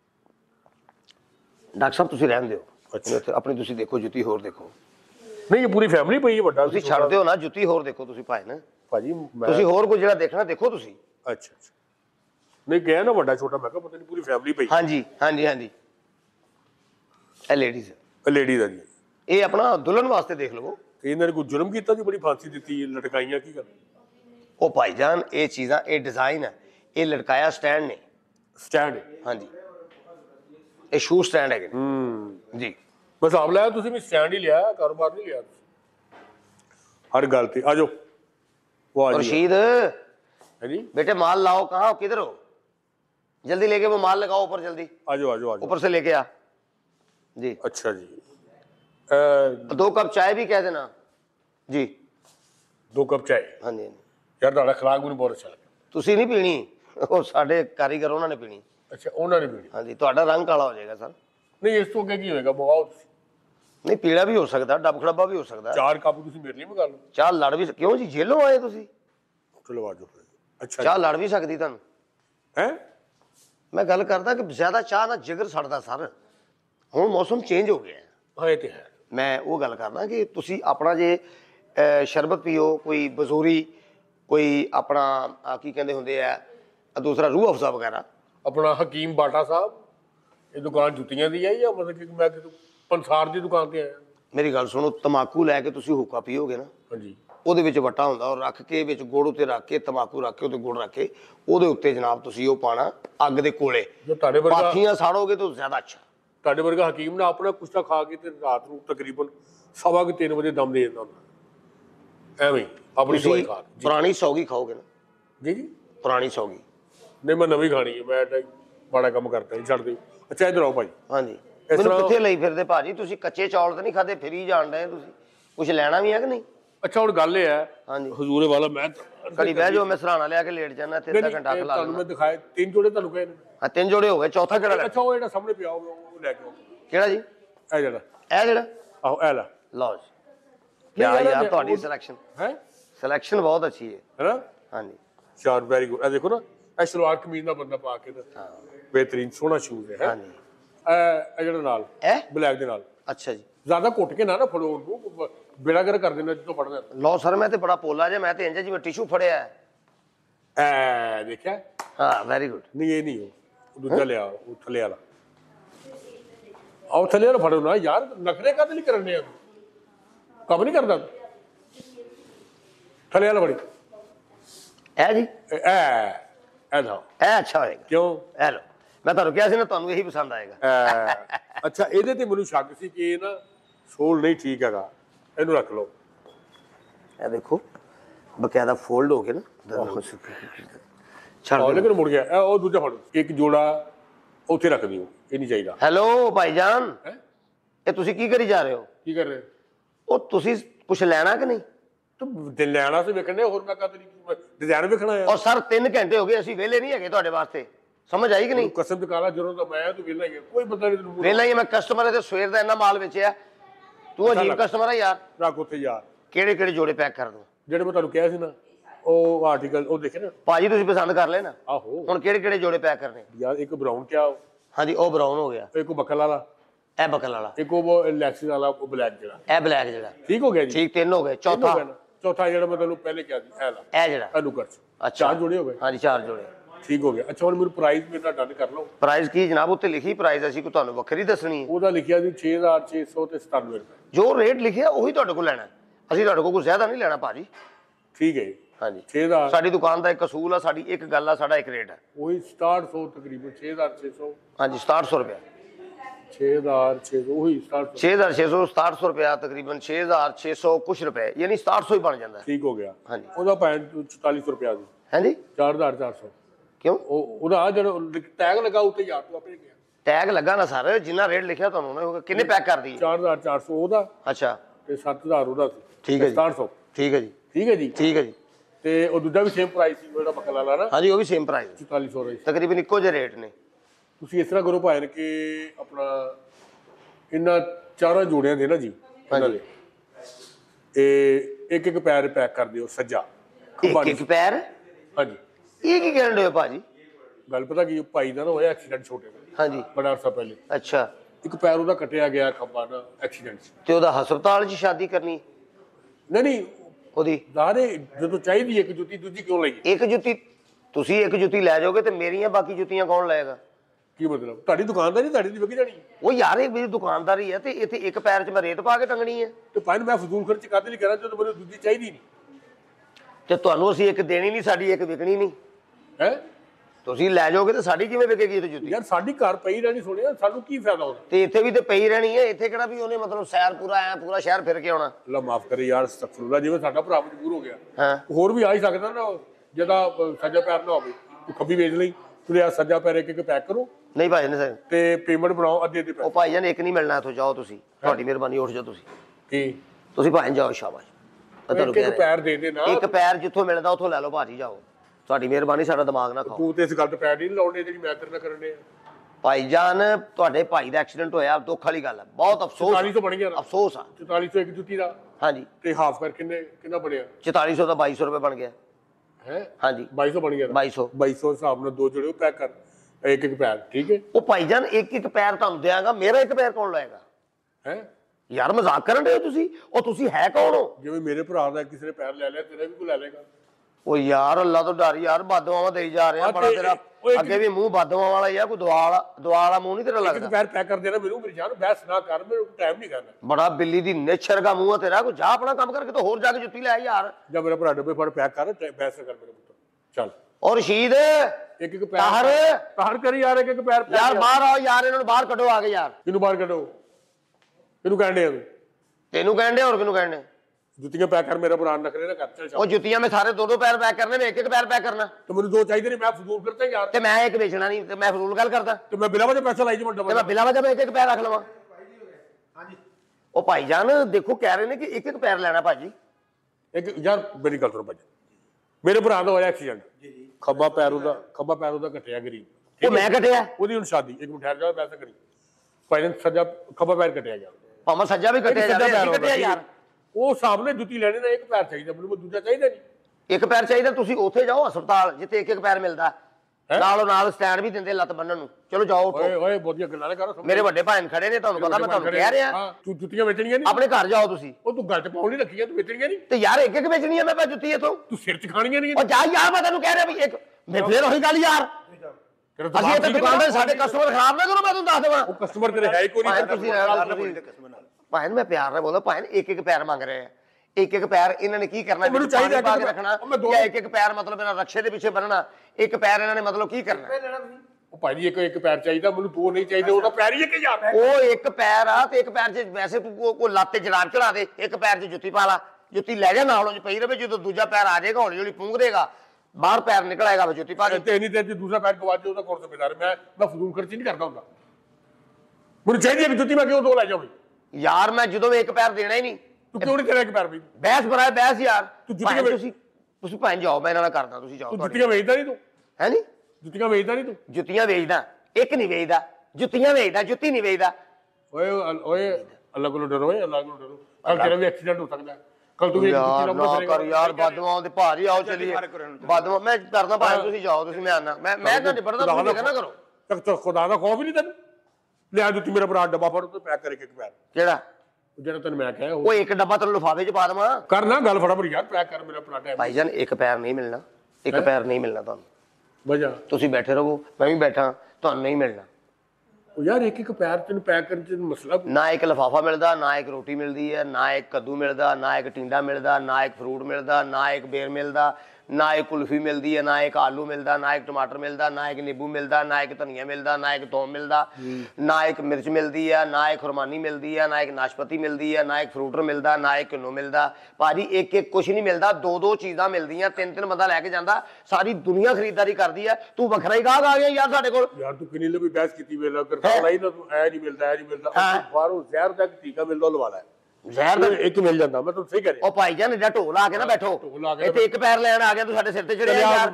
ਡਾਕਟਰ ਸਾਹਿਬ ਤੁਸੀਂ ਰਹਿਣ ਦਿਓ, ਆਪਣੀ ਤੁਸੀਂ ਦੇਖੋ ਜੁੱਤੀ, ਹੋਰ ਦੇਖੋ।
ਨਹੀਂ, ਇਹ ਪੂਰੀ ਫੈਮਿਲੀ ਪਈ ਹੈ। ਵੱਡਾ
ਤੁਸੀਂ ਛੱਡ ਦਿਓ ਨਾ, ਜੁੱਤੀ ਹੋਰ ਦੇਖੋ ਤੁਸੀਂ ਭਾਈ ਨਾ।
ਭਾਜੀ
ਤੁਸੀਂ ਹੋਰ ਕੋਈ ਜਿਹੜਾ ਦੇਖਣਾ ਦੇਖੋ ਤੁਸੀਂ।
ਅੱਛਾ ਨਹੀਂ, ਗਿਆ ਨਾ ਵੱਡਾ ਛੋਟਾ, ਮੈਂ ਕਿਹਾ ਪਤਾ ਨਹੀਂ ਪੂਰੀ ਫੈਮਿਲੀ ਪਈ।
ਹਾਂਜੀ ਹਾਂਜੀ ਹਾਂਜੀ, ਇਹ ਲੇਡੀਜ਼ ਹੈ।
ਲੇਡੀ ਦਾ ਜੀ।
ਇਹ ਆਪਣਾ ਦੁਲਹਨ ਵਾਸਤੇ ਦੇਖ ਲਵੋ।
ਤੇ ਇਹਨਾਂ ਨੇ ਕੋਈ ਜ਼ੁਲਮ ਕੀਤਾ ਜੀ? ਬੜੀ ਫਾਂਸੀ ਦਿੱਤੀ, ਲਟਕਾਈਆਂ, ਕੀ ਕਰ?
ਉਹ ਭਾਈਜਾਨ ਇਹ ਚੀਜ਼ਾਂ, ਇਹ ਡਿਜ਼ਾਈਨ ਹੈ, ਇਹ ਲਟਕਾਇਆ ਸਟੈਂਡ ਨੇ।
ਸਟੈਂਡ?
ਹਾਂਜੀ, ਇਹ ਸ਼ੂ ਸਟੈਂਡ ਹੈਗੇ ਜੀ।
ਬਸ ਆਪ ਲਿਆ ਤੁਸੀਂ ਵੀ, ਸਟੈਂਡ ਹੀ ਲਿਆ, ਕਾਰੋਬਾਰ ਨਹੀਂ ਲਿਆ ਤੁਸੀਂ ਹਰ ਗੱਲ ਤੇ। ਆ ਜਾਓ। ਵਾਹ ਜੀ
रशीद,
है जी।
बेटे माल लाओ, कहाँ हो, किधर हो? जल्दी लेके वो माल लगाओ ऊपर, जल्दी
आ जाओ आ जाओ आ जाओ।
ऊपर से लेके आ जी।
अच्छा जी।
2 कप चाय भी कह देना जी।
2 कप चाय?
हाँ जी।
यार ਤੁਹਾਡਾ ਖਰਾਕ ਮੈਨੂੰ ਬਹੁਤ ਅੱਛਾ ਲੱਗਾ।
ਤੁਸੀਂ ਨਹੀਂ ਪੀਣੀ, ਉਹ ਸਾਡੇ ਕਾਰੀਗਰ ਉਹਨਾਂ ਨੇ ਪੀਣੀ।
ਅੱਛਾ, ਉਹਨਾਂ ਨੇ ਪੀਣੀ?
ਹਾਂਜੀ, ਤੁਹਾਡਾ ਰੰਗ ਕਾਲਾ ਹੋ ਜਾਏਗਾ ਸਰ।
ਨਹੀਂ, ਇਸ ਤੋਂ ਅੱਗੇ ਕੀ ਹੋਏਗਾ? ਮੰਗਾਓ ਤੁਸੀਂ।
ਨਹੀਂ, ਪੀਲਾ ਵੀ ਹੋ ਸਕਦਾ, ਡੱਬ ਖੜੱਬਾ ਵੀ ਹੋ ਸਕਦਾ।
4 ਕੱਪ ਤੁਸੀਂ ਮੇਰੇ ਲਈ ਮੰਗਾ ਲਓ।
ਚਾਹ ਲੜ ਵੀ, ਕਿਉਂ ਜੀ ਜੇਲੋਂ ਆਏ ਤੁਸੀਂ?
ਚਲੋ ਆ ਜਾਓ ਫਿਰ। ਅੱਛਾ,
ਚਾਹ ਲੜ ਵੀ ਸਕਦੀ ਤੁਹਾਨੂੰ।
ਹੈ?
ਮੈਂ ਗੱਲ ਕਰਦਾ ਕਿ ਜ਼ਿਆਦਾ ਚਾਹ ਨਾਲ ਜਿਗਰ ਸੜਦਾ ਸਰ। ਹੁਣ ਮੌਸਮ ਚੇਂਜ ਹੋ ਗਿਆ।
ਹਾਂ ਇਹ ਤੇ ਹੈ।
ਮੈਂ ਉਹ ਗੱਲ ਕਰਦਾ ਕਿ ਤੁਸੀਂ ਆਪਣਾ ਜੇ ਸ਼ਰਬਤ ਪੀਓ, ਕੋਈ ਬਜ਼ੂਰੀ, ਕੋਈ ਆਪਣਾ ਕੀ ਕਹਿੰਦੇ ਹੁੰਦੇ ਆ ਦੂਸਰਾ, ਰੂਹ ਅਫਜ਼ਾ ਵਗੈਰਾ।
ਆਪਣਾ ਹਕੀਮ ਬਾਟਾ ਸਾਹਿਬ, ਇਹ ਦੁਕਾਨ ਜੁੱਤੀਆਂ ਦੀ ਹੈ ਜਾਂ ਮਤਲਬ ਕਿ ਮੈਂ ਕਿਤੇ ਪੰਸਾਰ ਦੀ ਦੁਕਾਨ ਤੇ ਆਇਆ?
ਮੇਰੀ ਗੱਲ ਸੁਣੋ, ਤਮਾਕੂ ਲੈ ਕੇ ਤੁਸੀਂ ਹੁੱਕਾ ਪੀਓਗੇ ਨਾ,
ਹਾਂਜੀ,
ਉਹਦੇ ਵਿੱਚ ਵੱਟਾ ਹੁੰਦਾ, ਉਹ ਰੱਖ ਕੇ ਵਿੱਚ ਗੁੜ ਉੱਤੇ ਰੱਖ ਕੇ, ਤੰਬਾਕੂ ਰੱਖ ਕੇ, ਉਹਤੇ ਗੁੜ ਰੱਖ ਕੇ, ਉਹਦੇ ਉੱਤੇ ਜਨਾਬ ਤੁਸੀਂ ਉਹ ਪਾਣਾ ਅੱਗ ਦੇ ਕੋਲੇ।
ਜੋ ਤੁਹਾਡੇ ਵਰਗਾ
ਪਾਥੀਆਂ ਸਾੜੋਗੇ ਤਾਂ ਜ਼ਿਆਦਾ ਅੱਛਾ।
ਤੁਹਾਡੇ ਵਰਗਾ ਹਕੀਮ ਨੇ ਆਪਣਾ ਕੁਛ ਖਾ ਕੇ ਤੇ ਰਾਤ ਨੂੰ ਤਕਰੀਬਨ 2:15 ਵਜੇ ਦਮ ਦੇ ਦਿੰਦਾ ਹੁੰਦਾ, ਐਵੇਂ ਆਪਣੀ ਦਵਾਈ ਖਾ ਕੇ।
ਪੁਰਾਣੀ ਸੌਗੀ ਖਾਓਗੇ ਨਾ
ਜੀ ਜੀ,
ਪੁਰਾਣੀ ਸੌਗੀ।
ਨਹੀਂ ਮੈਂ ਨਵੀਂ ਖਾਣੀ ਹੈ, ਮੈਂ ਬੜਾ ਕੰਮ ਕਰਦਾ ਜੀ, ਛੱਡ ਦਿਓ। ਅੱਛਾ ਇੱਧਰ ਆਓ ਭਾਈ।
ਹਾਂਜੀ, ਮੈਨੂੰ ਕਿੱਥੇ ਲਈ ਫਿਰਦੇ ਭਾਜੀ ਤੁਸੀਂ? ਕੱਚੇ ਚੌਲ ਤਾਂ ਨਹੀਂ ਖਾਦੇ, ਫਿਰੀ ਜਾਣ ਡਏ ਤੁਸੀਂ। ਕੁਝ ਲੈਣਾ ਵੀ ਹੈ ਕਿ ਨਹੀਂ?
ਅੱਛਾ ਹੁਣ ਗੱਲ ਇਹ ਹੈ,
ਹਾਂਜੀ
ਹਜ਼ੂਰੇ ਵਾਲਾ ਮੈਂ
ਕੜੀ ਬਹਿ ਜਾਓ, ਮੈਂ ਸਰਾਣਾ ਲਿਆ ਕੇ ਲੇਟ ਜਾਣਾ, ਤੇ ਅੱਧਾ ਘੰਟਾ ਖਲਾ
ਤੁਹਾਨੂੰ ਮੈਂ ਦਿਖਾਏ 3 ਜੋੜੇ ਤੁਹਾਨੂੰ ਕਹੇ ਨੇ।
ਹਾਂ 3 ਜੋੜੇ ਹੋ ਗਏ, ਚੌਥਾ ਕਿਹੜਾ ਲੈ?
ਅੱਛਾ ਉਹ ਜਿਹੜਾ ਸਾਹਮਣੇ ਪਿਆ ਹੋਵੇ ਉਹ ਲੈ ਕੇ ਆਓ।
ਕਿਹੜਾ ਜੀ?
ਇਹ ਜਿਹੜਾ
ਇਹ ਜਿਹੜਾ?
ਆਹੋ ਇਹ ਲੈ
ਲਓ ਜੀ, ਕਿਆ ਯਾਰ ਤੁਹਾਡੀ ਸਿਲੈਕਸ਼ਨ
ਹੈ,
ਸਿਲੈਕਸ਼ਨ ਬਹੁਤ ਅੱਛੀ ਹੈ
ਹੈਨਾ।
ਹਾਂਜੀ
ਸ਼ਾਰ ਵੈਰੀ ਗੁੱਡ। ਇਹ ਦੇਖੋ ਨਾ, ਇਹ ਸਲਵਾਰ ਕਮੀਜ਼ ਦਾ ਬੰਦਾ ਪਾ ਕੇ ਤਾਂ ਬਿਹਤਰੀਨ ਸੋਹਣਾ ਸ਼ੂਜ਼ ਹੈ।
ਹਾਂਜੀ
ਇਹ ਜਿਹੜਾ ਨਾਲ
ਇਹ
ਬਲੈਕ ਦੇ ਨਾਲ,
ਅੱਛਾ ਜੀ।
ਜ਼ਿਆਦਾ ਘੁੱਟ ਕੇ ਨਾ ਫੜੋ ਉਹਨੂੰ, ਬੇੜਾਗਰ ਕਰ ਦੇਣਾ ਜਦੋਂ ਫੜਨਾ।
ਲਓ ਸਰ, ਮੈਂ ਤੇ ਬੜਾ ਪੋਲਾ ਜਿਹਾ, ਮੈਂ ਤੇ ਇੰਜ ਜਿਵੇਂ ਟਿਸ਼ੂ ਫੜਿਆ ਹੈ।
ਐ ਦੇਖਿਆ?
ਹਾਂ ਵੈਰੀ ਗੁੱਡ।
ਨਹੀਂ ਇਹ ਨਹੀਂ, ਉਹ ਦੂਜਾ ਲਿਆ, ਉਹ ਥੱਲੇ ਵਾਲਾ। ਆਓ ਥੱਲੇ ਵਾਲਾ ਫੜੋ ਨਾ ਯਾਰ, ਨਖਰੇ ਕਾਹਦੇ ਲਈ ਕਰਨੇ ਆ? ਕੰਮ ਨਹੀਂ ਕਰਦਾ। ਥੱਲੇ ਵਾਲਾ ਫੜੀ।
ਇਹ ਜੀ
ਇਹ ਲਓ।
ਇਹ ਅੱਛਾ ਹੋਏਗਾ।
ਕਿਉਂ?
ਇਹ ਲਓ, ਮੈਂ ਤੁਹਾਨੂੰ ਕਿਹਾ ਸੀ ਨਾ ਤੁਹਾਨੂੰ ਇਹੀ ਪਸੰਦ ਆਏਗਾ।
ਅੱਛਾ ਇਹਦੇ ਤੇ ਮੈਨੂੰ ਸ਼ੱਕ ਸੀ ਕਿ ਇਹ ਨਾ ਸੋਲ ਨਹੀਂ ਠੀਕ ਹੈਗਾ, ਇਹਨੂੰ ਰੱਖ ਲਓ।
ਇਹ ਦੇਖੋ ਬਕਾਇਦਾ ਫੋਲਡ ਹੋ ਕੇ ਨਾ ਛੱਡ
ਉਹ ਲੇਕਿਨ ਮੁੜ ਗਿਆ। ਇਹ ਉਹ ਦੂਜਾ ਫੜੋ, ਇੱਕ ਜੋੜਾ ਉੱਥੇ ਰੱਖ ਦਿਓ, ਇਹ ਨਹੀਂ ਚਾਹੀਦਾ।
ਹੈਲੋ ਭਾਈਜਾਨ,
ਹੈ
ਇਹ ਤੁਸੀਂ ਕੀ ਕਰੀ ਜਾ ਰਹੇ ਹੋ?
ਕੀ ਕਰ ਰਹੇ?
ਉਹ ਤੁਸੀਂ ਕੁਝ ਲੈਣਾ ਕਿ ਨਹੀਂ?
ਤੂੰ ਦਿਲ ਲੈਣਾ ਸੀ ਵੇਖਣੇ, ਹੋਰ ਮੈਂ ਕਦ ਡਿਜ਼ਾਈਨ ਵੇਖਣਾ ਆ।
ਔਰ ਸਰ 3 ਘੰਟੇ ਹੋ ਗਏ, ਅਸੀਂ ਵਿਹਲੇ ਨਹੀਂ ਹੈਗੇ ਤੁਹਾਡੇ ਵਾਸਤੇ, ਸਮਝ ਆਈ ਕਿ ਨਹੀਂ?
ਕਸਮ ਤੇ ਕਾਲਾ ਜਦੋਂ ਤਾਂ ਮੈਂ ਤੂੰ ਵੇਲਾ ਹੀ ਕੋਈ ਬੰਦਾ ਨਹੀਂ ਤੈਨੂੰ
ਵਿਹਲਾ ਹੀ ਮੈਂ ਕਸਟਮਰ ਤੇ ਸਵੇਰ ਦਾ ਇੰਨਾ ਮਾਲ ਵੇਚਿਆ। ਤੂੰ ਅਜੀਬ ਕਸਟਮਰ ਆ ਯਾਰ।
ਰੱਖ ਉੱਥੇ ਯਾਰ।
ਕਿਹੜੇ ਕਿਹੜੇ ਜੋੜੇ ਪੈਕ ਕਰ ਦੂੰ?
ਜਿਹੜੇ ਮੈਂ ਤੁਹਾਨੂੰ ਕਿਹਾ ਸੀ ਨਾ, ਉਹ ਆਰਟੀਕਲ ਉਹ ਦੇਖੇ ਨਾ
ਭਾਜੀ, ਤੁਸੀਂ ਪਸੰਦ ਕਰ ਲੈਣਾ।
ਆਹੋ
ਹੁਣ ਕਿਹੜੇ ਕਿਹੜੇ ਜੋੜੇ ਪੈਕ ਕਰਨੇ?
ਯਾਰ ਇੱਕ ਬਰਾਊਨ ਕਿਆ,
ਹਾਂਜੀ ਉਹ ਬਰਾਊਨ ਹੋ ਗਿਆ,
ਇੱਕ ਬਕਲ ਵਾਲਾ,
ਇਹ ਬਕਲ ਵਾਲਾ,
ਇੱਕ ਉਹ ਲੈਕਸਿਸ ਵਾਲਾ, ਉਹ ਬਲੈਕ ਜਿਹੜਾ।
ਇਹ ਬਲੈਕ ਜਿਹੜਾ।
ਠੀਕ ਹੋ ਗਿਆ ਜੀ?
ਠੀਕ, 3 ਹੋ ਗਏ।
ਤਿੰਨ ਹੋ
ਚੌਥਾ
ਗਏ ਨਾ। ਚੌਥਾ ਜਿਹੜਾ ਮੈਂ ਤੁਹਾਨੂੰ ਪਹਿਲੇ ਕਿਹਾ ਸੀ, ਇਹ ਲਾ,
ਇਹ ਜਿਹੜਾ।
ਇਹਨੂੰ ਕਰ।
ਅੱਛਾ
4 ਜੋੜੇ ਹੋ ਗਏ।
ਹਾਂਜੀ 4 ਜੋੜੇ।
ਠੀਕ ਹੋ ਗਿਆ। ਅੱਛਾ ਹੁਣ ਮੈਨੂੰ ਪ੍ਰਾਈਸ ਮੇਰਾ ਡਨ ਕਰ ਲਓ।
ਪ੍ਰਾਈਸ ਕੀ ਜਨਾਬ? ਉੱਤੇ ਲਿਖੀ ਪ੍ਰਾਈਸ, ਅਸੀਂ ਕੋਈ ਤੁਹਾਨੂੰ ਵੱਖਰੀ ਦੱਸਣੀ ਹੈ?
ਉਹਦਾ ਲਿਖਿਆ ਸੀ 6600 ਤੇ 97 ਰੁਪਏ।
ਜੋ ਰੇਟ ਲਿਖਿਆ ਉਹੀ ਤੁਹਾਡੇ ਕੋਲ ਲੈਣਾ, ਅਸੀਂ ਤੁਹਾਡੇ ਕੋਲ ਕੁਝ ਜ਼ਿਆਦਾ ਨਹੀਂ ਲੈਣਾ ਭਾਜੀ।
ਠੀਕ ਹੈ ਜੀ।
ਹਾਂਜੀ
6000
ਸਾਡੀ ਦੁਕਾਨ ਦਾ ਇੱਕ ਅਸੂਲ ਆ, ਸਾਡੀ ਇੱਕ ਗੱਲ ਆ, ਸਾਡਾ ਇੱਕ ਰੇਟ ਹੈ।
ਉਹੀ 6700 ਤਕਰੀਬਨ 6600।
ਹਾਂਜੀ 6700 ਰੁਪਇਆ।
6600 ਉਹੀ 6700।
6600 6700 ਰੁਪਇਆ ਤਕਰੀਬਨ 6600 ਕੁਛ ਰੁਪਏ, ਯਾਨੀ 6700 ਹੀ ਬਣ ਜਾਂਦਾ ਹੈ।
ਠੀਕ ਹੋ ਗਿਆ।
ਹਾਂਜੀ
ਉਹਦਾ ਪੈਂਟ 4400 ਰੁਪਇਆ ਸੀ।
ਹਾਂਜੀ
4400।
ਕਿਉਂ?
ਉਹਦਾ ਜਿਹੜਾ ਟੈਗ ਲੱਗਾ ਉੱਤੇ ਯਾਰ ਤੂੰ ਆਪੇ ਗਿਆ।
ਟੈਗ ਲੱਗਾ ਨਾ ਸਰ, ਜਿੰਨਾ ਰੇਟ ਲਿਖਿਆ ਤੁਹਾਨੂੰ ਨਾ, ਕਿੰਨੇ ਪੈਕ ਕਰ ਦਈਏ?
4400 ਉਹਦਾ
ਅੱਛਾ
ਤੇ 7000 ਉਹਦਾ ਸੀ।
ਠੀਕ ਹੈ ਜੀ।
6700।
ਠੀਕ ਹੈ ਜੀ।
ਠੀਕ ਹੈ ਜੀ।
ਠੀਕ ਹੈ ਜੀ।
ਤੇ ਉਹ ਦੂਜਾ ਵੀ ਸੇਮ ਪ੍ਰਾਈਸ ਸੀ, ਜਿਹੜਾ ਬਕਲ ਵਾਲਾ ਨਾ,
ਹਾਂਜੀ ਉਹ ਵੀ ਸੇਮ ਪ੍ਰਾਈਸ,
4400 ਦਾ।
ਤਕਰੀਬਨ ਇੱਕੋ ਜਿਹੇ ਰੇਟ ਨੇ।
ਤੁਸੀਂ ਇਸ ਤਰ੍ਹਾਂ ਕਰੋ ਭਾਵੇਂ ਕਿ ਆਪਣਾ ਇਹਨਾਂ 4 ਜੋੜਿਆਂ ਦੇ ਨਾ ਜੀ, ਇਹਨਾਂ ਦੇ ਇਹ ਇੱਕ ਇੱਕ ਪੈਰ ਪੈਕ ਕਰ ਦਿਓ, ਸੱਜਾ
ਇੱਕ ਇੱਕ ਪੈਰ?
ਹਾਂਜੀ।
ਇਹ ਕੀ ਕਹਿਣ ਡਏ ਹੋ ਭਾਜੀ?
ਗੱਲ ਪਤਾ ਕੀ, ਭਾਈ ਦਾ ਨਾ ਹੋਇਆ ਐਕਸੀਡੈਂਟ ਛੋਟੇ ਦਾ,
ਹਾਂਜੀ
ਬੜਾ ਅਰਸਾ ਪਹਿਲੇ।
ਅੱਛਾ,
ਇੱਕ ਪੈਰ ਉਹਦਾ ਕੱਟਿਆ ਗਿਆ ਖੱਬਾ ਨਾ, ਐਕਸੀਡੈਂਟ 'ਚ।
ਤੇ ਉਹਦਾ ਹਸਪਤਾਲ 'ਚ ਸ਼ਾਦੀ ਕਰਨੀ?
ਨਹੀਂ
ਉਹਦੀ
ਦਾਰੇ ਜਦੋਂ ਚਾਹੀਦੀ ਇੱਕ ਜੁੱਤੀ, ਦੂਜੀ ਕਿਉਂ ਲਈਏ?
ਇੱਕ ਜੁੱਤੀ ਤੁਸੀਂ ਇੱਕ ਜੁੱਤੀ ਲੈ ਜਾਓਗੇ ਤੇ ਮੇਰੀਆਂ ਬਾਕੀ ਜੁੱਤੀਆਂ ਕੌਣ ਲਏਗਾ?
ਕੀ ਮਤਲਬ? ਤੁਹਾਡੀ ਦੁਕਾਨਦਾਰੀ ਤੁਹਾਡੀ ਦੀ ਵਿਕ ਜਾਣੀ।
ਉਹ ਯਾਰ ਇਹ ਮੇਰੀ ਦੁਕਾਨਦਾਰੀ ਹੈ, ਤੇ ਇੱਥੇ ਇੱਕ ਪੈਰ 'ਚ ਮੈਂ ਰੇਤ ਪਾ ਕੇ ਟੰਗਣੀ ਹੈ?
ਤੇ ਭਾਈ ਮੈਂ ਫਜ਼ੂਲ ਖਰਚ ਕਾਹਦੇ ਲਈ ਕਰਾਂ ਜਦੋਂ ਮੈਨੂੰ ਦੂਜੀ ਚਾਹੀਦੀ ਨਹੀਂ?
ਤੇ ਤੁਹਾਨੂੰ ਅਸੀਂ ਇੱਕ ਦੇਣੀ ਨਹੀਂ, ਸਾਡੀ ਇੱਕ ਵਿਕਣੀ ਨਹੀਂ
ਹੈ।
ਤੁਸੀਂ ਲੈ ਜਾਓਗੇ ਤੇ ਸਾਡੀ ਕਿਵੇਂ ਵਿਕੇਗੀ ਇਹ ਜੁੱਤੀ?
ਯਾਰ ਸਾਡੀ ਘਰ ਪਈ ਰਹਿਣੀ, ਸੁਣਿਆ ਸਾਨੂੰ ਕੀ ਫਾਇਦਾ ਉਹਦਾ?
ਤੇ ਇੱਥੇ ਵੀ ਤੇ ਪਈ ਰਹਿਣੀ ਹੈ। ਇੱਥੇ ਕਿਹੜਾ ਵੀ ਉਹਨੇ ਮਤਲਬ ਸੈਰ ਪੂਰਾ ਆਇਆ, ਪੂਰਾ ਸ਼ਹਿਰ ਫਿਰ ਕੇ ਆਉਣਾ?
ਅੱਲਾ ਮਾਫ ਕਰੇ ਯਾਰ, ਅਸਤਗਫੁਰੁੱਲਾਹ, ਜਿਵੇਂ ਸਾਡਾ ਭਰਾ ਮਜਬੂਰ ਹੋ ਗਿਆ,
ਹਾਂ
ਹੋਰ ਵੀ ਆ ਹੀ ਸਕਦਾ ਨਾ, ਜਿਹਦਾ ਸੱਜਾ ਪੈਰ ਨਾ ਹੋਵੇ। ਤੂੰ ਖੱਬੀ ਵੇਚ ਲਈ, ਤੂੰ ਯਾਰ ਸੱਜਾ ਪੈਰ ਇੱਕ ਇੱਕ ਪੈਕ ਕਰੋ
ਨਹੀਂ ਭਾਈ ਨੇ ਸਰ,
ਤੇ ਪੇਮੈਂਟ ਬਣਾਓ ਅੱਧੇ ਅੱਧੇ
ਉਹ ਭਾਈ ਜਾਨ ਇੱਕ ਨਹੀਂ ਮਿਲਣਾ, ਇੱਥੋਂ ਜਾਓ ਤੁਸੀਂ, ਤੁਹਾਡੀ ਮਿਹਰਬਾਨੀ, ਉੱਠ ਜਾਓ ਤੁਸੀਂ,
ਕੀ
ਤੁਸੀਂ ਭਾਈ ਜਾਓ, ਸ਼ਾਬਾਸ਼। ਮੈਂ ਤੁਹਾਨੂੰ
ਇੱਕ ਇੱਕ
ਕਹਿ
ਪੈਰ ਦੇ ਦੇ ਨਾ।
ਰਿਹਾ, ਇੱਕ ਪੈਰ ਜਿੱਥੋਂ ਮਿਲਦਾ ਉੱਥੋਂ ਲੈ ਲਓ ਭਾਜੀ, ਜਾਓ, ਤੁਹਾਡੀ ਮਿਹਰਬਾਨੀ, ਸਾਡਾ ਦਿਮਾਗ ਨਾ ਖਾਓ।
ਤੂੰ ਤੇ ਇਸ ਗੱਲ ਤੇ ਪੈਰ ਨਹੀਂ ਲਾਉਣੇ ਜਿਹੜੀ ਮੈਂ ਤੇਰੇ ਨਾਲ ਕਰਨੇ ਆ।
ਭਾਈ ਜਾਨ ਤੁਹਾਡੇ ਭਾਈ ਦਾ ਐਕਸੀਡੈਂਟ ਹੋਇਆ, ਦੁੱਖ ਵਾਲੀ ਗੱਲ ਹੈ, ਬਹੁਤ ਅਫਸੋਸ,
4400 ਬਣ ਗਿਆ ਨਾ,
ਅਫਸੋਸ ਆ।
4400 ਇੱਕ ਜੁੱਤੀ ਦਾ,
ਹਾਂਜੀ
ਤੇ ਹਾਫ ਕਰ ਕਿੰਨਾ ਬਣਿਆ?
4400 ਦਾ 2200 ਰੁਪਏ ਬਣ ਗਿਆ।
ਹੈ
ਹਾਂਜੀ
2200 ਬਣ ਗਿਆ।
2200
2200 ਹਿਸਾਬ ਨਾਲ ਦੋ ਜੁੜੇ ਉਹ ਪੈਕ ਕਰ, ਇੱਕ ਇੱਕ ਪੈਰ। ਠੀਕ ਹੈ।
ਉਹ ਭਾਈ ਜਾਨ ਇੱਕ ਇੱਕ ਪੈਰ ਤੁਹਾਨੂੰ ਦਿਆਂਗਾ, ਮੇਰਾ ਇੱਕ ਪੈਰ ਕੌਣ ਲਏਗਾ?
ਹੈ
ਯਾਰ ਮਜ਼ਾਕ ਕਰਨ ਦੇ ਹੋ ਤੁਸੀਂ? ਉਹ ਤੁਸੀਂ ਹੈ ਕੌਣ ਹੋ?
ਜਿਵੇਂ ਮੇਰੇ ਭਰਾ ਦਾ ਕਿਸੇ ਨੇ ਪੈਰ ਲੈ ਲਿਆ, ਤੇਰਾ ਵੀ ਕੋਈ ਲੈ ਲੇਗਾ?
ਉਹ ਯਾਰ ਅੱਲਾ ਤੋਂ ਡਰ ਯਾਰ, ਬਦਦੁਆਵਾਂ ਦੇਈ ਜਾ ਰਿਹਾ, ਬੜਾ ਤੇਰਾ ਅੱਗੇ ਵੀ ਮੂੰਹ ਬਾਦਵਾਂ ਵਾਲਾ ਹੀ ਆ, ਕੋਈ ਦੁਆਲਾ ਮੂੰਹ ਨਹੀਂ ਤੇਰਾ
ਇੱਕ
ਲੱਗਦਾ।
ਪੈਰ ਪੈਕ ਕਰ ਦੇਣਾ ਮੈਨੂੰ, ਮੇਰੀ ਜਾਨ ਬਹਿਸ ਨਾ ਕਰ, ਮੇਰੇ ਕੋਲ ਟਾਈਮ ਨਹੀਂ ਕਰਨਾ।
ਬੜਾ ਬਿੱਲੀ ਦੀ ਨਿਛਰ ਦਾ ਮੂੰਹ ਆ ਤੇਰਾ, ਕੋਈ ਜਾ ਆਪਣਾ ਕੰਮ ਕਰਕੇ ਤੇ ਹੋਰ ਜਾ ਕੇ ਜੁੱਤੀ ਲੈ ਯਾਰ।
ਜਾਂ ਮੇਰਾ ਭਰਾ ਡੱਬੇ ਫੜ ਪੈਕ ਕਰ, ਬਹਿਸ ਨਾ ਕਰ ਮੇਰੇ ਪੁੱਤ, ਚੱਲ।
ਔਰ ਰਸ਼ੀਦ
ਇੱਕ ਇੱਕ ਪੈਰ ਤਾਹਰ ਕਰੀ ਯਾਰ, ਇੱਕ ਇੱਕ ਪੈਰ
ਯਾਰ ਬਾਹਰ ਆਓ ਯਾਰ, ਇਹਨਾਂ ਨੂੰ ਬਾਹਰ ਕੱਢੋ ਆ ਕੇ ਯਾਰ।
ਕਿਹਨੂੰ ਬਾਹਰ ਕੱਢੋ? ਕਿਹਨੂੰ ਕਹਿਣ ਡਿਆ ਤੂੰ?
ਤੈਨੂੰ ਕਹਿਣ ਦੇ ਹੋਰ ਕਿਹਨੂੰ ਕਹਿਣ ਦੇ?
ਜੁੱਤੀਆਂ ਪੈਕ ਕਰ, ਮੇਰਾ ਭਰਾ ਨਖਰੇ ਨਾ ਕਰ, ਚੱਲ।
ਉਹ ਜੁੱਤੀਆਂ ਮੈਂ ਸਾਰੇ ਦੋ ਪੈਰ ਪੈਕ ਕਰਨੇ, ਮੈਂ ਇੱਕ ਪੈਰ ਪੈਕ ਕਰਨਾ
ਤੇ ਮੈਨੂੰ ਦੋ ਚਾਹੀਦੇ ਨੇ, ਮੈਂ ਫਜ਼ੂਲ ਕਰਤਾ ਯਾਰ।
ਤੇ ਮੈਂ ਇੱਕ ਵੇਚਣਾ ਨਹੀਂ, ਤੇ ਮੈਂ ਫਜ਼ੂਲ ਗੱਲ ਕਰਦਾ?
ਤੇ ਮੈਂ ਬਿਨਾਂ ਵਜ੍ਹਾ ਪੈਸਾ ਲਾਈ ਜਾਵਾਂ
ਤੇ
ਡਬਲ?
ਮੈਂ ਬਿਨਾਂ ਵਜ੍ਹਾ ਮੈਂ ਇੱਕ ਪੈਰ ਰੱਖ ਲਵਾਂ? ਉਹ ਭਾਈ ਜਾਨ ਦੇਖੋ ਕਹਿ ਰਹੇ ਨੇ ਕਿ ਇੱਕ ਪੈਰ ਲੈਣਾ ਭਾਜੀ।
ਇੱਕ ਯਾਰ ਮੇਰੀ ਗੱਲ ਸੁਣ ਭਾਜੀ, ਮੇਰੇ ਭਰਾ ਦਾ ਹੋਇਆ ਐਕਸੀਡੈਂਟ, ਖੱਬਾ ਪੈਰ ਉਹਦਾ ਘਟਿਆ ਗਰੀਬ।
ਉਹ ਮੈਂ ਕੱਟਿਆ?
ਉਹਦੀ ਹੁਣ ਸ਼ਾਦੀ, ਇੱਕ ਮਿੰਟ ਠਹਿਰ ਜਾ, ਪੈਸਾ ਕਰੀ ਭਾਈ, ਸੱਜਾ ਖੱਬਾ ਪੈਰ ਕੱਟਿਆ ਗਿਆ,
ਭਾਵੇਂ ਸੱਜਾ ਵੀ ਕੱਟਿਆ ਜਾਵੇ ਯਾਰ।
ਉਹ ਹਿਸਾਬ ਨੇ ਜੁੱਤੀ ਲੈਣੇ ਦਾ ਇੱਕ ਪੈਰ ਚਾਹੀਦਾ ਮੈਨੂੰ, ਦੂਜਾ ਚਾਹੀਦਾ ਨਹੀਂ।
ਇੱਕ ਪੈਰ ਚਾਹੀਦਾ, ਤੁਸੀਂ ਉੱਥੇ ਜਾਓ ਹਸਪਤਾਲ ਜਿੱਥੇ ਇੱਕ ਪੈਰ ਮਿਲਦਾ, ਨਾਲ ਸਟੈਂਡ ਵੀ ਦਿੰਦੇ ਲੱਤ ਬੰਨਣ ਨੂੰ। ਚਲੋ ਜਾਓ ਉੱਠੋ।
ਓਏ ਬਹੁਤੀਆਂ ਗੱਲਾਂ ਨਾ ਕਰੋ,
ਮੇਰੇ ਵੱਡੇ ਭਾਈ ਖੜੇ ਨੇ, ਤੁਹਾਨੂੰ ਪਤਾ, ਮੈਂ ਤੁਹਾਨੂੰ ਕਹਿ ਰਿਹਾ।
ਤੂੰ ਜੁੱਤੀਆਂ ਵੇਚਣੀਆਂ ਨਹੀਂ?
ਆਪਣੇ ਘਰ ਜਾਓ ਤੁਸੀਂ।
ਉਹ ਤੂੰ ਗੱਲ ਚ ਪਾਉਣ ਨਹੀਂ ਰੱਖੀਆਂ, ਤੂੰ ਵੇਚਣੀਆਂ ਨਹੀਂ?
ਤੇ ਯਾਰ ਇੱਕ ਵੇਚਣੀ ਆ ਮੈਂ ਜੁੱਤੀ ਇਥੋਂ।
ਤੂੰ ਸਿਰ ਚ ਖਾਣੀਆਂ ਨਹੀਂ?
ਉਹ ਜਾ ਯਾਰ, ਮੈਂ ਤੈਨੂੰ ਕਹਿ ਰਿਹਾ ਵੀ ਇੱਕ, ਮੈਂ ਫੇਰ ਉਹੀ ਗੱਲ ਯਾਰ, ਅਸੀਂ ਇੱਥੇ ਦੁਕਾਨਦਾਰ ਸਾਡੇ ਕਸਟਮਰ ਖਰਾਬ ਨਾ ਕਰੋ, ਮੈਂ ਤੁਹਾਨੂੰ ਦੱਸ ਦੇਵਾਂ।
ਉਹ ਕਸਟਮਰ ਤੇਰੇ ਹੈ ਹੀ ਕੋਈ ਨਹੀਂ।
ਭਾਈ ਮੈਂ ਪਿਆਰ ਨਾਲ ਬੋਲਦਾ, ਭਾਈ ਇੱਕ ਪੈਰ ਮੰਗ ਰਹੇ ਆ, ਇੱਕ ਪੈਰ ਇਹਨਾਂ ਨੇ ਕੀ ਕਰਨਾ?
ਮੈਨੂੰ ਚਾਹੀਦਾ
ਪਾ ਕੇ ਰੱਖਣਾ, ਜਾਂ ਇੱਕ ਪੈਰ ਮਤਲਬ ਇਹਨਾਂ ਰਕਸ਼ੇ ਦੇ ਪਿੱਛੇ ਬੰਨਣਾ, ਇੱਕ ਪੈਰ ਇਹਨਾਂ ਨੇ ਮਤਲਬ ਕੀ ਕਰਨਾ?
ਉਹ ਭਾਈ ਇੱਕ ਪੈਰ ਚਾਹੀਦਾ ਮੈਨੂੰ, ਦੋ ਨਹੀਂ ਚਾਹੀਦੇ, ਉਹਦਾ ਪੈਰ ਹੀ ਇੱਕ ਯਾਰ।
ਉਹ ਇੱਕ ਪੈਰ ਆ, ਤੇ ਇੱਕ ਪੈਰ 'ਚ ਵੈਸੇ ਤੂੰ ਕੋਈ ਲੱਤ ਤੇ ਜਰਾਬ ਚੜਾ ਦੇ, ਇੱਕ ਪੈਰ 'ਚ ਜੁੱਤੀ ਪਾ ਲਾ, ਜੁੱਤੀ ਲੈ ਜਾ ਨਾਲੋਂ ਪਈ ਰਵੇ, ਜਦੋਂ ਦੂਜਾ ਪੈਰ ਆ ਜਾਏਗਾ ਹੌਲੀ ਹੌਲੀ ਪੂੰਘ ਦੇਗਾ, ਬਾਹਰ ਪੈਰ ਨਿਕਲ ਆਏਗਾ, ਜੁੱਤੀ ਪਾ
ਤੇ ਨਹੀਂ ਤੇ ਦੂਸਰਾ ਪੈਰ ਗਵਾਜੇ, ਉਹਦਾ ਕੌਣ ਜ਼ਿੰਮੇਦਾਰ? ਮੈਂ ਫਜ਼ੂਲ ਖਰਚੀ ਨਹੀਂ ਕਰਦਾ ਹੁੰਦਾ, ਮੈਨੂੰ ਚਾਹੀਦੀ ਹੈ ਜੁੱਤੀ, ਮੈਂ ਕਿਉਂ ਦੋ ਲੈ ਜਾਵਾਂ
ਯਾਰ? ਮੈਂ ਜਦੋਂ ਇੱਕ ਪੈਰ ਦੇਣਾ ਹੀ ਨਹੀਂ।
ਤੂੰ ਕਿਉਂ ਨਹੀਂ ਤੇਰਾ ਇੱਕ ਪੈਰ ਵੀ?
ਬਹਿਸ ਬਰਾਏ ਬਹਿਸ ਯਾਰ।
ਤੁਸੀਂ
ਭਾਵੇਂ ਜਾਓ, ਮੈਂ ਇਹਨਾਂ ਨਾਲ ਕਰਦਾ, ਤੁਸੀਂ ਜਾਓ।
ਜੁੱਤੀਆਂ ਵੇਚਦਾ ਨਹੀਂ ਤੂੰ?
ਹੈ ਨੀ?
ਜੁੱਤੀਆਂ ਵੇਚਦਾ ਨਹੀਂ ਤੂੰ?
ਜੁੱਤੀਆਂ ਵੇਚਦਾ, ਇੱਕ ਨਹੀਂ ਵੇਚਦਾ, ਜੁੱਤੀਆਂ ਵੇਚਦਾ, ਜੁੱਤੀ ਨਹੀਂ ਵੇਚਦਾ।
ਓਏ ਅੱਲਾਹ ਕੋਲੋਂ ਡਰੋ, ਓਏ ਅੱਲਾਹ ਕੋਲੋਂ ਡਰੋ, ਕੱਲ ਤੇਰਾ ਵੀ ਐਕਸੀਡੈਂਟ ਹੋ ਸਕਦਾ, ਕੱਲ ਤੂੰ ਵੀ
ਯਾਰ ਨਾ ਕਰ ਯਾਰ, ਬਾਦਵਾਂ ਦੇ ਭਾਰੀ ਆਓ, ਚਲੀਏ ਬਾਦਵਾਂ। ਮੈਂ ਕਰਦਾ ਭਾਵੇਂ, ਤੁਸੀਂ ਜਾਓ, ਤੁਸੀਂ ਮੈਂ ਆਣਾ, ਮੈਂ ਨਾ ਨਿਬੜਦਾ, ਤੁਸੀਂ ਨਾ ਕਰੋ।
ਤੱਕ ਖੁਦਾ ਦਾ ਖੌਫ ਹੀ ਨਹੀਂ ਤੈਨੂੰ? ਲਿਆ ਜੁੱਤੀ, ਮੇਰਾ ਭਰਾ ਡੱਬਾ ਫੜ ਤੇ ਪੈਕ ਕਰੇ ਇੱਕ ਪੈਰ।
ਕਿਹੜਾ?
ਜਿਹੜਾ ਤੈਨੂੰ ਮੈਂ ਕਿਹਾ
ਉਹ ਇੱਕ ਡੱਬਾ ਤੈਨੂੰ ਲਿਫਾਫੇ 'ਚ ਪਾ ਦੇਵਾਂ?
ਕਰਨਾ ਗੱਲ ਫਟਾਫਟ ਯਾਰ, ਪੈਕ ਕਰ ਮੇਰਾ ਭਰਾ। ਟਾਈਮ
ਭਾਈ ਜਾਨ ਇੱਕ ਪੈਰ ਨਹੀਂ ਮਿਲਣਾ, ਇੱਕ ਪੈਰ ਨਹੀਂ ਮਿਲਣਾ ਤੁਹਾਨੂੰ।
ਵਜਾ
ਤੁਸੀਂ ਬੈਠੇ ਰਹੋ, ਮੈਂ ਵੀ ਬੈਠਾ, ਤੁਹਾਨੂੰ ਨਹੀਂ ਮਿਲਣਾ।
ਉਹ ਯਾਰ ਇੱਕ ਪੈਰ ਤੈਨੂੰ ਪੈਕ ਕਰਨ 'ਚ ਮਸਲਾ
ਨਾ ਇੱਕ ਲਿਫਾਫਾ ਮਿਲਦਾ, ਨਾ ਇੱਕ ਰੋਟੀ ਮਿਲਦੀ ਹੈ, ਨਾ ਇੱਕ ਕੱਦੂ ਮਿਲਦਾ, ਨਾ ਇੱਕ ਟਿੰਡਾ ਮਿਲਦਾ, ਨਾ ਇੱਕ ਫਰੂਟ ਮਿਲਦਾ, ਨਾ ਇੱਕ ਬੇਰ ਮਿਲਦਾ, ਨਾ ਇੱਕ ਕੁਲਫੀ ਮਿਲਦੀ ਹੈ, ਨਾ ਇੱਕ ਆਲੂ ਮਿਲਦਾ, ਨਾ ਇੱਕ ਟਮਾਟਰ ਮਿਲਦਾ, ਨਾ ਇੱਕ ਨਿੰਬੂ ਮਿਲਦਾ, ਨਾ ਇੱਕ ਧਨੀਆ ਮਿਲਦਾ, ਨਾ ਇੱਕ ਥੋਮ ਮਿਲਦਾ, ਨਾ ਇੱਕ ਮਿਰਚ ਮਿਲਦੀ ਹੈ, ਨਾ ਇੱਕ ਖੁਰਮਾਨੀ ਮਿਲਦੀ ਹੈ, ਨਾ ਇੱਕ ਨਾਸ਼ਪਤੀ ਮਿਲਦੀ ਹੈ, ਨਾ ਇੱਕ ਫਰੂਟਰ ਮਿਲਦਾ, ਨਾ ਇੱਕ ਕਿੰਨੂ ਮਿਲਦਾ। ਭਾਜੀ ਇੱਕ ਕੁਛ ਨਹੀਂ ਮਿਲਦਾ, ਦੋ ਚੀਜ਼ਾਂ ਮਿਲਦੀਆਂ, ਤਿੰਨ ਬੰਦਾ ਲੈ ਕੇ ਜਾਂਦਾ, ਸਾਰੀ ਦੁਨੀਆ ਖਰੀਦਦਾਰੀ ਕਰਦੀ ਹੈ, ਤੂੰ ਵੱਖਰਾ ਹੀ ਗਾਹਕ ਆ ਗਿਆ ਯਾਰ ਸਾਡੇ ਕੋਲ।
ਯਾਰ ਤੂੰ ਕਿੰਨੀ ਲੰਬੀ ਬਹਿਸ ਕੀਤੀ ਵੇਲਾ ਕਰਦਾ ਲਾਈ ਨਾ, ਤੂੰ ਐ ਨਹੀਂ ਮਿਲਦਾ ਬਾਹਰੋਂ ਜ਼ਹਿਰ ਦਾ ਟੀਕਾ ਮਿਲਦਾ, ਲਵਾ ਲੈ।
ਜ਼ਹਿਰ ਦਾ
ਇੱਕ ਮਿਲ ਜਾਂਦਾ, ਮੈਂ ਤੁਹਾਨੂੰ ਸਹੀ ਕਹਿ ਰਿਹਾ।
ਉਹ ਭਾਈ ਜਾਨ ਜਿਹੜਾ ਢੋਲ ਆ ਕੇ ਨਾ ਬੈਠੋ, ਇੱਥੇ ਇੱਕ ਪੈਰ ਲੈਣ ਆ ਗਿਆ, ਤੂੰ ਸਾਡੇ ਸਿਰ ਤੇ ਚੜਿਆ ਯਾਰ।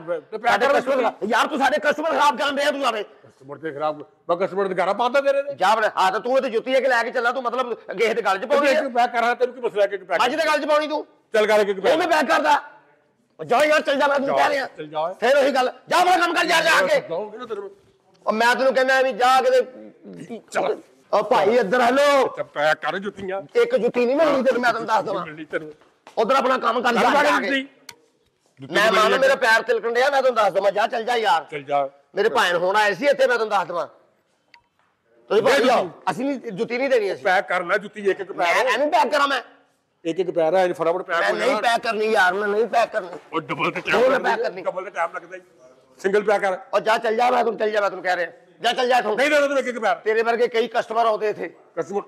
ਯਾਰ ਤੂੰ ਸਾਡੇ ਕਸਟਮਰ ਖਰਾਬ ਕਰਨ ਰਿਹਾ, ਤੂੰ ਸਾਡੇ
ਕਸਟਮਰ ਤੇ ਖਰਾਬ, ਮੈਂ ਕਸਟਮਰ ਦੇ ਘਰਾਂ ਪਾਉਂਦਾ ਤੇਰੇ ਨੇ।
ਜਾ ਬੜਾ ਹਾਂ, ਤਾਂ ਤੂੰ ਤੇ ਜੁੱਤੀ ਇੱਕ ਲੈ ਕੇ ਚੱਲਾ, ਤੂੰ ਮਤਲਬ ਕਿਸੇ ਦੇ ਗਲ 'ਚ ਪਾਉਣੀ ਹੈ?
ਮੈਂ ਕਰਾਂ ਤੈਨੂੰ ਕੀ ਮਸਲਾ? ਕਿ
ਅੱਜ ਦੇ ਗਲ 'ਚ ਪਾਉਣੀ ਤੂੰ?
ਚੱਲ ਕਰ ਇੱਕ
ਉਹ ਮੈਂ ਪੈਕ ਕਰਦਾ। ਜਾ ਯਾਰ, ਚੱਲ ਜਾ, ਮੈਂ ਤੈਨੂੰ ਕਹਿ ਰਿਹਾ।
ਚੱਲ ਜਾ,
ਫੇਰ ਉਹੀ ਗੱਲ, ਜਾ ਬੜਾ ਕੰਮ ਕਰ ਜਾ ਕੇ। ਉਹ ਮੈਂ ਤੈਨੂੰ ਕਹਿੰਦਾ ਵੀ ਜਾ ਕੇ ਚੱਲ। ਉਹ ਭਾਈ ਇੱਧਰ ਹੈਲੋ,
ਪੈਕ ਕਰ ਜੁੱਤੀਆਂ।
ਇੱਕ ਜੁੱਤੀ ਨਹੀਂ ਮਿਲਣੀ ਤੈਨੂੰ, ਮੈਂ ਤੈਨੂੰ ਦੱਸ ਦਵਾਂ। ਉਧਰ ਆਪਣਾ ਕੰਮ ਕਰ ਜਾ ਕੇ। ਮੈਂ ਮੰਨ ਮੇਰਾ ਪੈਰ ਤਿਲਕਣ ਡਿਆ, ਮੈਂ ਤੈਨੂੰ ਦੱਸ ਦਵਾਂ, ਜਾ ਚੱਲ ਜਾ ਯਾਰ।
ਚੱਲ ਜਾ,
ਮੇਰੇ ਭਾਣ ਹੁਣ ਆਏ ਸੀ ਇੱਥੇ, ਮੈਂ ਤੈਨੂੰ ਦੱਸ ਦਵਾਂ। ਤੁਸੀਂ ਭਾਈ ਆਓ, ਅਸੀਂ ਨਹੀਂ ਜੁੱਤੀ ਨਹੀਂ ਦੇਣੀ, ਅਸੀਂ
ਪੈਕ ਕਰ ਲੈ ਜੁੱਤੀ ਇੱਕ ਪੈਰ।
ਐਵੇਂ ਪੈਕ ਕਰਾਂ ਮੈਂ?
ਇੱਕ ਪੈਰ ਹੈ, ਫਟਾਫਟ ਪੈਕ
ਮੈਂ ਨਹੀਂ ਪੈਕ ਕਰਨੀ ਯਾਰ, ਮੈਂ ਨਹੀਂ ਪੈਕ ਕਰਨੀ।
ਉਹ ਡਬਲ ਤੇ
ਡਬਲ
ਤੇ ਟਾਈਮ ਲੱਗਦਾ, ਸਿੰਗਲ ਪੈਕ ਕਰ।
ਉਹ ਜਾ ਚੱਲ ਜਾ, ਮੈਂ ਤੈਨੂੰ ਚੱਲ ਜਾ, ਮੈਂ ਤੈਨੂੰ ਕਹਿ ਰਿਹਾ, ਜਾ ਚੱਲ ਜਾ।
ਨਹੀਂ ਦੇਣਾ ਤੈਨੂੰ ਇੱਕ ਪੈਰ।
ਤੇਰੇ ਵਰਗੇ ਕਈ ਕਸਟਮਰ ਆਉਂਦੇ ਇੱਥੇ।
ਕਸਟਮਰ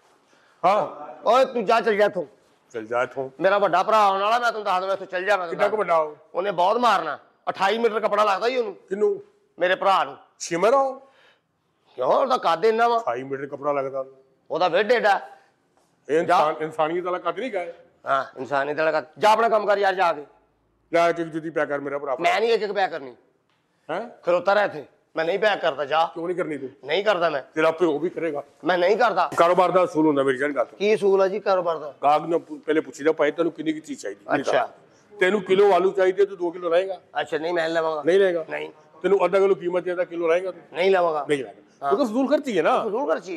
ਹਾਂ,
ਓਏ ਤੂੰ ਜਾ ਚੱਲ ਜਾ ਇੱਥੋਂ।
ਚੱਲ ਜਾ ਇੱਥੋਂ,
ਮੇਰਾ ਵੱਡਾ ਭਰਾ ਆਉਣ ਵਾਲਾ, ਮੈਂ ਤੈਨੂੰ ਦੱਸ ਦਵਾਂ, ਇੱਥੋਂ ਚੱਲ ਜਾ। ਮੈਂ
ਕਿੰਨਾ ਕੁ ਵੱਡਾ ਉਹ?
ਉਹਨੇ ਬਹੁਤ ਮਾਰਨਾ, 28 ਮੀਟਰ ਕੱਪੜਾ ਲੱਗਦਾ ਹੀ ਉਹਨੂੰ।
ਕਿੰਨੂੰ?
ਮੇਰੇ ਭਰਾ ਨੂੰ।
ਸ਼ਿਮਰ ਆ?
ਕਿਉਂ, ਉਹਦਾ ਕੱਦ ਇੰਨਾ ਵਾ।
28 ਮੀਟਰ ਕੱਪੜਾ ਲੱਗਦਾ
ਉਹਦਾ ਵੇਡ ਏਡਾ।
ਇਹ ਇਨਸਾਨੀਅਤ ਵਾਲਾ ਕੱਦ ਨਹੀਂ ਗਏ।
ਹਾਂ, ਇਨਸਾਨੀਅਤ ਵਾਲਾ ਕੱਦ। ਜਾ ਆਪਣਾ ਕੰਮ ਕਰ ਯਾਰ, ਜਾ ਕੇ।
ਲੈ ਇੱਕ ਜੁੱਤੀ ਪੈਕ ਕਰ ਮੇਰਾ ਭਰਾ।
ਮੈਂ ਨਹੀਂ ਇੱਕ ਪੈਕ ਕਰਨੀ।
ਹੈ
ਖਲੋਤਾ ਰਹਿ ਇੱਥੇ, ਮੈਂ ਨਹੀਂ ਪੈਕ ਕਰਦਾ। ਜਾ।
ਕਿਉਂ ਨਹੀਂ ਕਰਨੀ? ਤੂੰ
ਨਹੀਂ ਕਰਦਾ ਮੈਂ।
ਤੇਰਾ ਪਿਓ ਵੀ ਕਰੇਗਾ।
ਮੈਂ ਨਹੀਂ ਕਰਦਾ।
ਕਾਰੋਬਾਰ ਦਾ ਅਸੂਲ ਹੁੰਦਾ ਮੇਰੀ ਜਾਨ ਗੱਲ।
ਕੀ ਅਸੂਲ ਹੈ ਜੀ ਕਾਰੋਬਾਰ ਦਾ?
ਗਾਹਕ ਨੂੰ ਪਹਿਲੇ ਪੁੱਛੀਦਾ ਭਾਈ ਤੈਨੂੰ ਕਿੰਨੀ ਕੀ ਚੀਜ਼ ਚਾਹੀਦੀ।
ਅੱਛਾ,
ਤੈਨੂੰ ਕਿਲੋ ਆਲੂ ਚਾਹੀਦੇ ਤੂੰ 2 ਕਿਲੋ ਰਹੇਗਾ?
ਅੱਛਾ, ਨਹੀਂ ਮੈਂ ਲਵਾਂਗਾ।
ਨਹੀਂ ਲਏਗਾ?
ਨਹੀਂ।
ਤੈਨੂੰ ਅੱਧਾ ਕਿਲੋ ਕੀਮਤ ਚਾਹੀਦਾ, ਕਿਲੋ ਰਹੇਗਾ ਤੂੰ?
ਨਹੀਂ ਲਵਾਂਗਾ।
ਨਹੀਂ ਲਏਗਾ, ਕਿਉਂਕਿ ਫਜ਼ੂਲ ਖਰਚੀ ਹੈ ਨਾ।
ਫਜ਼ੂਲ ਖਰਚੀ ਹੈ।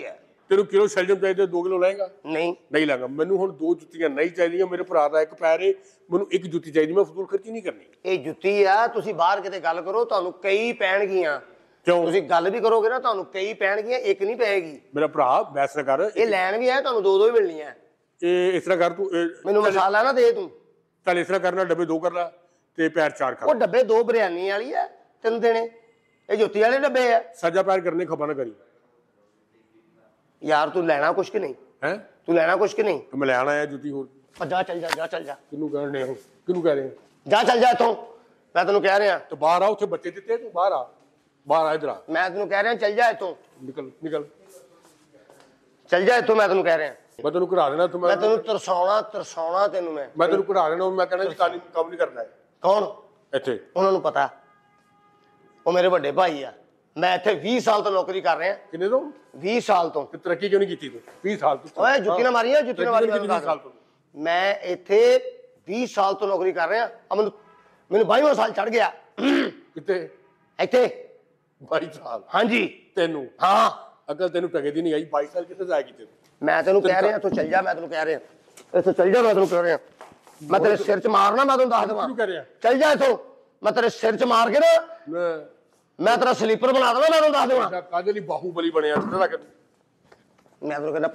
ਤੈਨੂੰ ਕਿਲੋ ਸ਼ਲਜਮ ਚਾਹੀਦੇ 2 ਕਿਲੋ ਲਏਗਾ?
ਨਹੀਂ
ਨਹੀਂ ਲਾਂਗਾ। ਮੈਨੂੰ ਹੁਣ 2 ਜੁੱਤੀਆਂ ਨਹੀਂ ਚਾਹੀਦੀਆਂ, ਮੇਰੇ ਭਰਾ ਦਾ ਇੱਕ ਪੈਰ ਏ, ਮੈਨੂੰ ਇੱਕ ਜੁੱਤੀ ਚਾਹੀਦੀ, ਮੈਂ ਫਜ਼ੂਲ ਖਰਚੀ ਨਹੀਂ ਕਰਨੀ।
ਇਹ ਜੁੱਤੀ ਆ, ਤੁਸੀਂ ਬਾਹਰ ਕਿਤੇ ਗੱਲ ਕਰੋ ਤੁਹਾਨੂੰ ਕਈ ਪੈਣਗੀਆਂ।
ਕਿਉਂ?
ਤੁਸੀਂ ਗੱਲ ਵੀ ਕਰੋਗੇ ਨਾ ਤੁਹਾਨੂੰ ਕਈ ਪੈਣਗੀਆਂ, ਇੱਕ ਨਹੀਂ ਪਏਗੀ।
ਮੇਰਾ ਭਰਾ ਬੈਸ ਨਾ ਕਰ,
ਇਹ ਲੈਣ ਵੀ ਆ ਤੁਹਾਨੂੰ 2 ਹੀ ਮਿਲਣੀਆਂ।
ਇਹ ਇਸ ਤਰ੍ਹਾਂ ਕਰ ਤੂੰ,
ਮੈਨੂੰ ਮਸਾਲਾ ਨਾ ਦੇ ਤੂੰ।
ਚੱਲ ਇਸ ਤਰ੍ਹਾਂ ਕਰਨਾ, ਡੱਬੇ 2 ਕਰ ਲੈ ਤੇ ਪੈਰ 4 ਕਰ।
ਉਹ ਡੱਬੇ 2 ਬਿਰਿਆਨੀ ਵਾਲੀ ਆ, 3 ਦੇਣੇ। ਇਹ ਜੁੱਤੀ ਵਾਲੇ ਡੱਬੇ ਆ।
ਸੱਜਾ ਪੈਰ ਕਰਨੇ, ਖੱਬਾ ਨਾ ਕਰੀ।
ਯਾਰ ਤੂੰ ਲੈਣਾ ਕੁਛ ਕਿ ਨਹੀਂ?
ਹੈ
ਤੂੰ ਲੈਣਾ ਕੁਛ ਕਿ ਨਹੀਂ?
ਮੈਂ ਲੈਣ ਆਇਆ ਜੁੱਤੀ ਹੋਰ।
ਜਾ ਚੱਲ ਜਾ, ਜਾ ਚੱਲ ਜਾ।
ਕਿਹਨੂੰ ਕਹਿ ਰਹੇ ਹੋ? ਕਿਹਨੂੰ ਕਹਿ ਰਹੇ ਹੋ?
ਜਾ ਚੱਲ ਜਾ ਇੱਥੋਂ, ਮੈਂ ਤੈਨੂੰ ਕਹਿ ਰਿਹਾ।
ਤੇ ਬਾਹਰ ਆ, ਉੱਥੇ ਬੱਚੇ ਦਿੱਤੇ, ਤੂੰ ਬਾਹਰ ਆ, ਬਾਹਰ ਆ, ਇਧਰ ਆ।
ਮੈਂ ਤੈਨੂੰ ਕਹਿ ਰਿਹਾ ਚੱਲ ਜਾ ਇੱਥੋਂ,
ਨਿਕਲ ਨਿਕਲ,
ਚੱਲ ਜਾ ਇੱਥੋਂ, ਮੈਂ ਤੈਨੂੰ ਕਹਿ ਰਿਹਾ।
ਮੈਂ ਤੈਨੂੰ ਘਰਾ ਦੇਣਾ। ਤੂੰ
ਮੈਂ ਤੈਨੂੰ ਤਰਸਾਉਣਾ ਤੈਨੂੰ
ਮੈਂ ਤੈਨੂੰ ਘਰਾ ਦੇਣਾ। ਮੈਂ ਕਹਿਣਾ ਜੀ ਕੰਮ ਨਹੀਂ ਕਰਨਾ ਹੈ
ਕੌਣ?
ਇੱਥੇ
ਉਹਨਾਂ ਨੂੰ ਪਤਾ, ਉਹ ਮੇਰੇ ਵੱਡੇ ਭਾਈ ਆ। ਮੈਂ ਇੱਥੇ 20 ਸਾਲ ਤੋਂ ਨੌਕਰੀ ਕਰ ਰਿਹਾ।
ਕਿੰਨੇ ਤੋਂ?
20 ਸਾਲ ਤੋਂ।
ਤੇ ਤਰੱਕੀ ਕਿਉਂ ਨਹੀਂ ਕੀਤੀ ਤੂੰ 20 ਸਾਲ ਤੋਂ?
ਓਏ ਜੁੱਤੀ ਨਾ ਮਾਰੀਆਂ, ਜੁੱਤੀ ਨਾ ਮਾਰੀ।
20 ਸਾਲ ਤੋਂ
ਮੈਂ ਇੱਥੇ 20 ਸਾਲ ਤੋਂ ਨੌਕਰੀ ਕਰ ਰਿਹਾ। ਮੈਨੂੰ 22ਵਾਂ ਸਾਲ ਚੜ ਗਿਆ।
ਕਿੱਥੇ?
ਇੱਥੇ
22 ਸਾਲ?
ਹਾਂਜੀ।
ਤੈਨੂੰ?
ਹਾਂ।
ਅਕਲ ਤੈਨੂੰ ਟਕੇ ਦੀ ਨਹੀਂ ਆਈ? 22 ਸਾਲ ਕਿੱਥੇ ਜਾਇਆ ਕੀਤੇ?
ਮੈਂ ਤੈਨੂੰ ਕਹਿ ਰਿਹਾ ਇੱਥੋਂ ਚੱਲ ਜਾ, ਮੈਂ ਤੈਨੂੰ ਕਹਿ ਰਿਹਾ ਇੱਥੋਂ ਚੱਲ ਜਾ, ਮੈਂ ਤੈਨੂੰ ਕਹਿ ਰਿਹਾ। ਮੈਂ ਤੇਰੇ ਸਿਰ 'ਚ ਮਾਰਨਾ, ਮੈਂ ਤੈਨੂੰ ਦੱਸ ਦੇਵਾਂ।
ਕਿਹਨੂੰ ਕਹਿ ਰਿਹਾ?
ਚੱਲ ਜਾ ਇੱਥੋਂ, ਮੈਂ ਤੇਰੇ ਸਿਰ 'ਚ ਮਾਰ ਕੇ ਨਾ ਮੈਂ ਤੇਰਾ ਸਲੀਪਰ ਬਣਾ ਦੇਵਾਂ, ਮੈਂ ਤੈਨੂੰ ਦੱਸ ਦੇਵਾਂ।
ਕਾਹਦੇ ਲਈ ਬਾਹੂਬਲੀ ਬਣਿਆ?
ਮੈਂ ਤੈਨੂੰ ਕਹਿੰਦਾ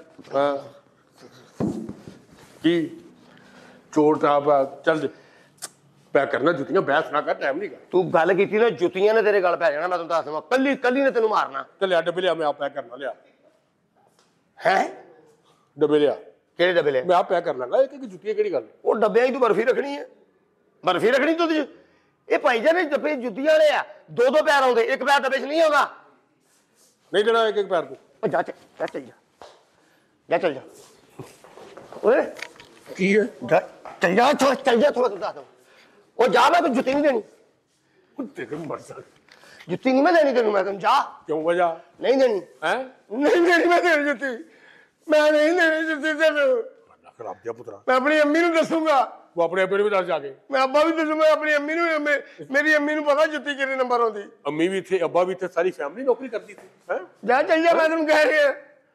ਕੀ ਚੋਰ ਸਾਹਿਬ ਚੱਲ ਪੈ ਕਰਨਾ ਜੁੱਤੀਆਂ, ਬਹਿਸ ਨਾ ਕਰ, ਟਾਈਮ ਨਹੀਂ ਕਰ।
ਤੂੰ ਗੱਲ ਕੀਤੀ ਨਾ, ਜੁੱਤੀਆਂ ਨੇ ਤੇਰੇ ਗਲ ਪੈ ਜਾਣਾ, ਮੈਂ ਤੈਨੂੰ ਦੱਸ ਦੇਵਾਂ। ਕੱਲੀ ਨੇ ਤੈਨੂੰ ਮਾਰਨਾ।
ਤੇ ਲਿਆ ਡੱਬੇ ਲਿਆ, ਮੈਂ ਆਪ ਪੈਕ ਕਰਨਾ। ਲਿਆ
ਹੈ
ਡੱਬੇ ਲਿਆ।
ਕਿਹੜੇ ਡੱਬੇ ਲੈ?
ਮੈਂ ਆਪ ਪੈਕ ਕਰ ਲਾਂਗਾ। ਇੱਕ ਜੁੱਤੀਆਂ ਕਿਹੜੀ ਗੱਲ?
ਉਹ ਡੱਬਿਆਂ ਹੀ ਤੂੰ ਬਰਫੀ ਰੱਖਣੀ ਹੈ, ਬਰਫੀ ਰੱਖਣੀ ਤੂੰ। ਇਹ ਭਾਈ ਜਾਨ ਡੱਬੇ ਜੁੱਤੀਆਂ ਵਾਲੇ ਆ, 2 ਪੈਰ ਆਉਂਦੇ, ਇੱਕ ਪੈਰ ਡੱਬੇ 'ਚ ਨਹੀਂ ਆਉਂਦਾ।
ਨਹੀਂ ਦੇਣਾ ਇੱਕ ਪੈਰ ਤੋਂ।
ਉਹ ਜਾ ਚੱਲ ਜਾ, ਜਾ ਚੱਲ ਜਾ। ਓਏ
ਕੀ ਹੈ?
ਚੱਲ ਜਾ, ਚੱਲ ਜਾ ਥੋੜਾ, ਤੂੰ ਦੱਸ। ਉਹ ਜਾ, ਮੈਂ ਤੈਨੂੰ ਜੁੱਤੀ ਨਹੀਂ ਦੇਣੀ।
ਤੇਰੇ ਮਰਜ਼ਾ,
ਜੁੱਤੀ ਨਹੀਂ ਮੈਂ ਦੇਣੀ ਤੈਨੂੰ। ਮੈਂ ਤੈਨੂੰ ਜਾ
ਕਿਉਂ ਵਜਾ
ਨਹੀਂ ਦੇਣੀ।
ਹੈ
ਨਹੀਂ ਦੇਣੀ ਮੈਂ ਤੇਰੀ ਜੁੱਤੀ, ਮੈਂ ਨਹੀਂ ਦੇਣੀ ਜੁੱਤੀ ਤੈਨੂੰ।
ਖਰਾਬ ਜਿਹਾ ਪੁੱਤਰਾ।
ਮੈਂ ਆਪਣੀ ਅੰਮੀ ਨੂੰ ਦੱਸੂਗਾ।
ਤੂੰ ਆਪਣੇ ਆਪੇ ਨੂੰ ਵੀ ਦੱਸ ਜਾ ਕੇ।
ਮੈਂ ਅੱਬਾ ਵੀ ਦੱਸੂਗਾ ਆਪਣੀ ਅੰਮੀ ਨੂੰ। ਮੇਰੀ ਅੰਮੀ ਨੂੰ ਪਤਾ ਜੁੱਤੀ ਕਿੰਨੇ ਨੰਬਰ ਆਉਂਦੀ।
ਅੰਮੀ ਵੀ ਇੱਥੇ, ਅੱਬਾ ਵੀ ਇੱਥੇ, ਸਾਰੀ ਫੈਮਿਲੀ ਨੌਕਰੀ ਕਰਦੀ ਸੀ। ਹੈ
ਜਾ ਚੱਲ ਜਾ, ਮੈਂ ਤੈਨੂੰ ਕਹਿ ਰਿਹਾ।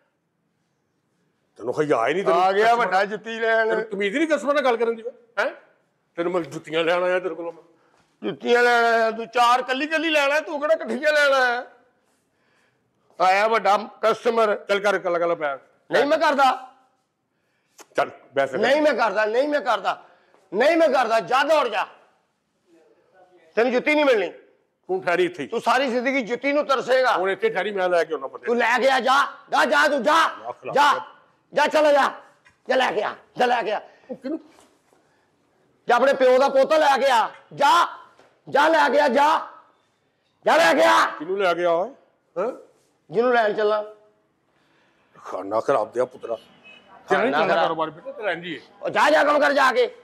ਤੈਨੂੰ ਹਯਾ ਹੀ ਨਹੀਂ।
ਆ ਗਿਆ ਵੱਡਾ ਜੁੱਤੀ ਲੈਣ।
ਤੈਨੂੰ ਤਮੀਜ਼ ਨਹੀਂ ਕਸਮਾਂ ਨਾਲ ਗੱਲ ਕਰਨ ਦੀ? ਹੈ ਤੈਨੂੰ ਮੈਂ ਜੁੱਤੀਆਂ ਲੈਣ ਆਇਆ ਤੇਰੇ ਕੋਲੋਂ। ਮੈਂ
ਜੁੱਤੀਆਂ ਲੈਣਾ ਤੂੰ 4 ਕੱਲੀ ਲੈਣਾ, ਤੂੰ ਕਿਹੜਾ ਇਕੱਠੀਆਂ ਲੈਣਾ? ਆਇਆ ਵੱਡਾ ਕਸਟਮਰ।
ਚੱਲ ਕਰ ਕੱਲਾ ਪੈਰ।
ਨਹੀਂ ਮੈਂ ਕਰਦਾ,
ਚੱਲ ਵੈਸੇ
ਨਹੀਂ ਮੈਂ ਕਰਦਾ, ਨਹੀਂ ਮੈਂ ਕਰਦਾ, ਨਹੀਂ ਮੈਂ ਕਰਦਾ। ਜਾ ਦੌੜ ਜਾ, ਤੈਨੂੰ ਜੁੱਤੀ ਨਹੀਂ ਮਿਲਣੀ।
ਤੂੰ ਠਹਿਰੀ ਇੱਥੇ।
ਤੂੰ ਸਾਰੀ ਜ਼ਿੰਦਗੀ ਜੁੱਤੀ ਨੂੰ ਤਰਸੇਗਾ।
ਹੁਣ ਇੱਥੇ ਠਹਿਰੀ, ਮੈਂ ਲੈ ਕੇ ਆਉਣਾ ਬੰਦੇ।
ਤੂੰ ਲੈ ਕੇ ਆ, ਜਾ ਜਾ ਜਾ, ਤੂੰ ਜਾ ਜਾ, ਚਲਾ ਜਾ, ਜਾ ਲੈ ਕੇ ਆ, ਜਾ ਲੈ ਕੇ ਆ।
ਕਿਹਨੂੰ?
ਜਾ ਆਪਣੇ ਪਿਓ ਦਾ ਪੁੱਤ ਲੈ ਕੇ ਆ, ਜਾ ਜਾ ਲੈ ਕੇ ਆ, ਜਾ ਲੈ ਕੇ ਆ।
ਕਿਹਨੂੰ ਲੈ ਕੇ ਆ? ਹੈ
ਜਿਹਨੂੰ ਲੈਣ ਚੱਲਾਂ।
ਖਾਣਾ ਖਰਾਬ ਦਿਆ ਪੁੱਤਰਾ। ਤੇਰਾ ਨਹੀਂ ਚੱਲਦਾ ਕਾਰੋਬਾਰ ਬੇਟਾ, ਤੇਰਾ ਇੰਝ ਹੀ ਹੈ।
ਉਹ ਜਾ ਕੰਮ ਕਰ ਜਾ ਕੇ।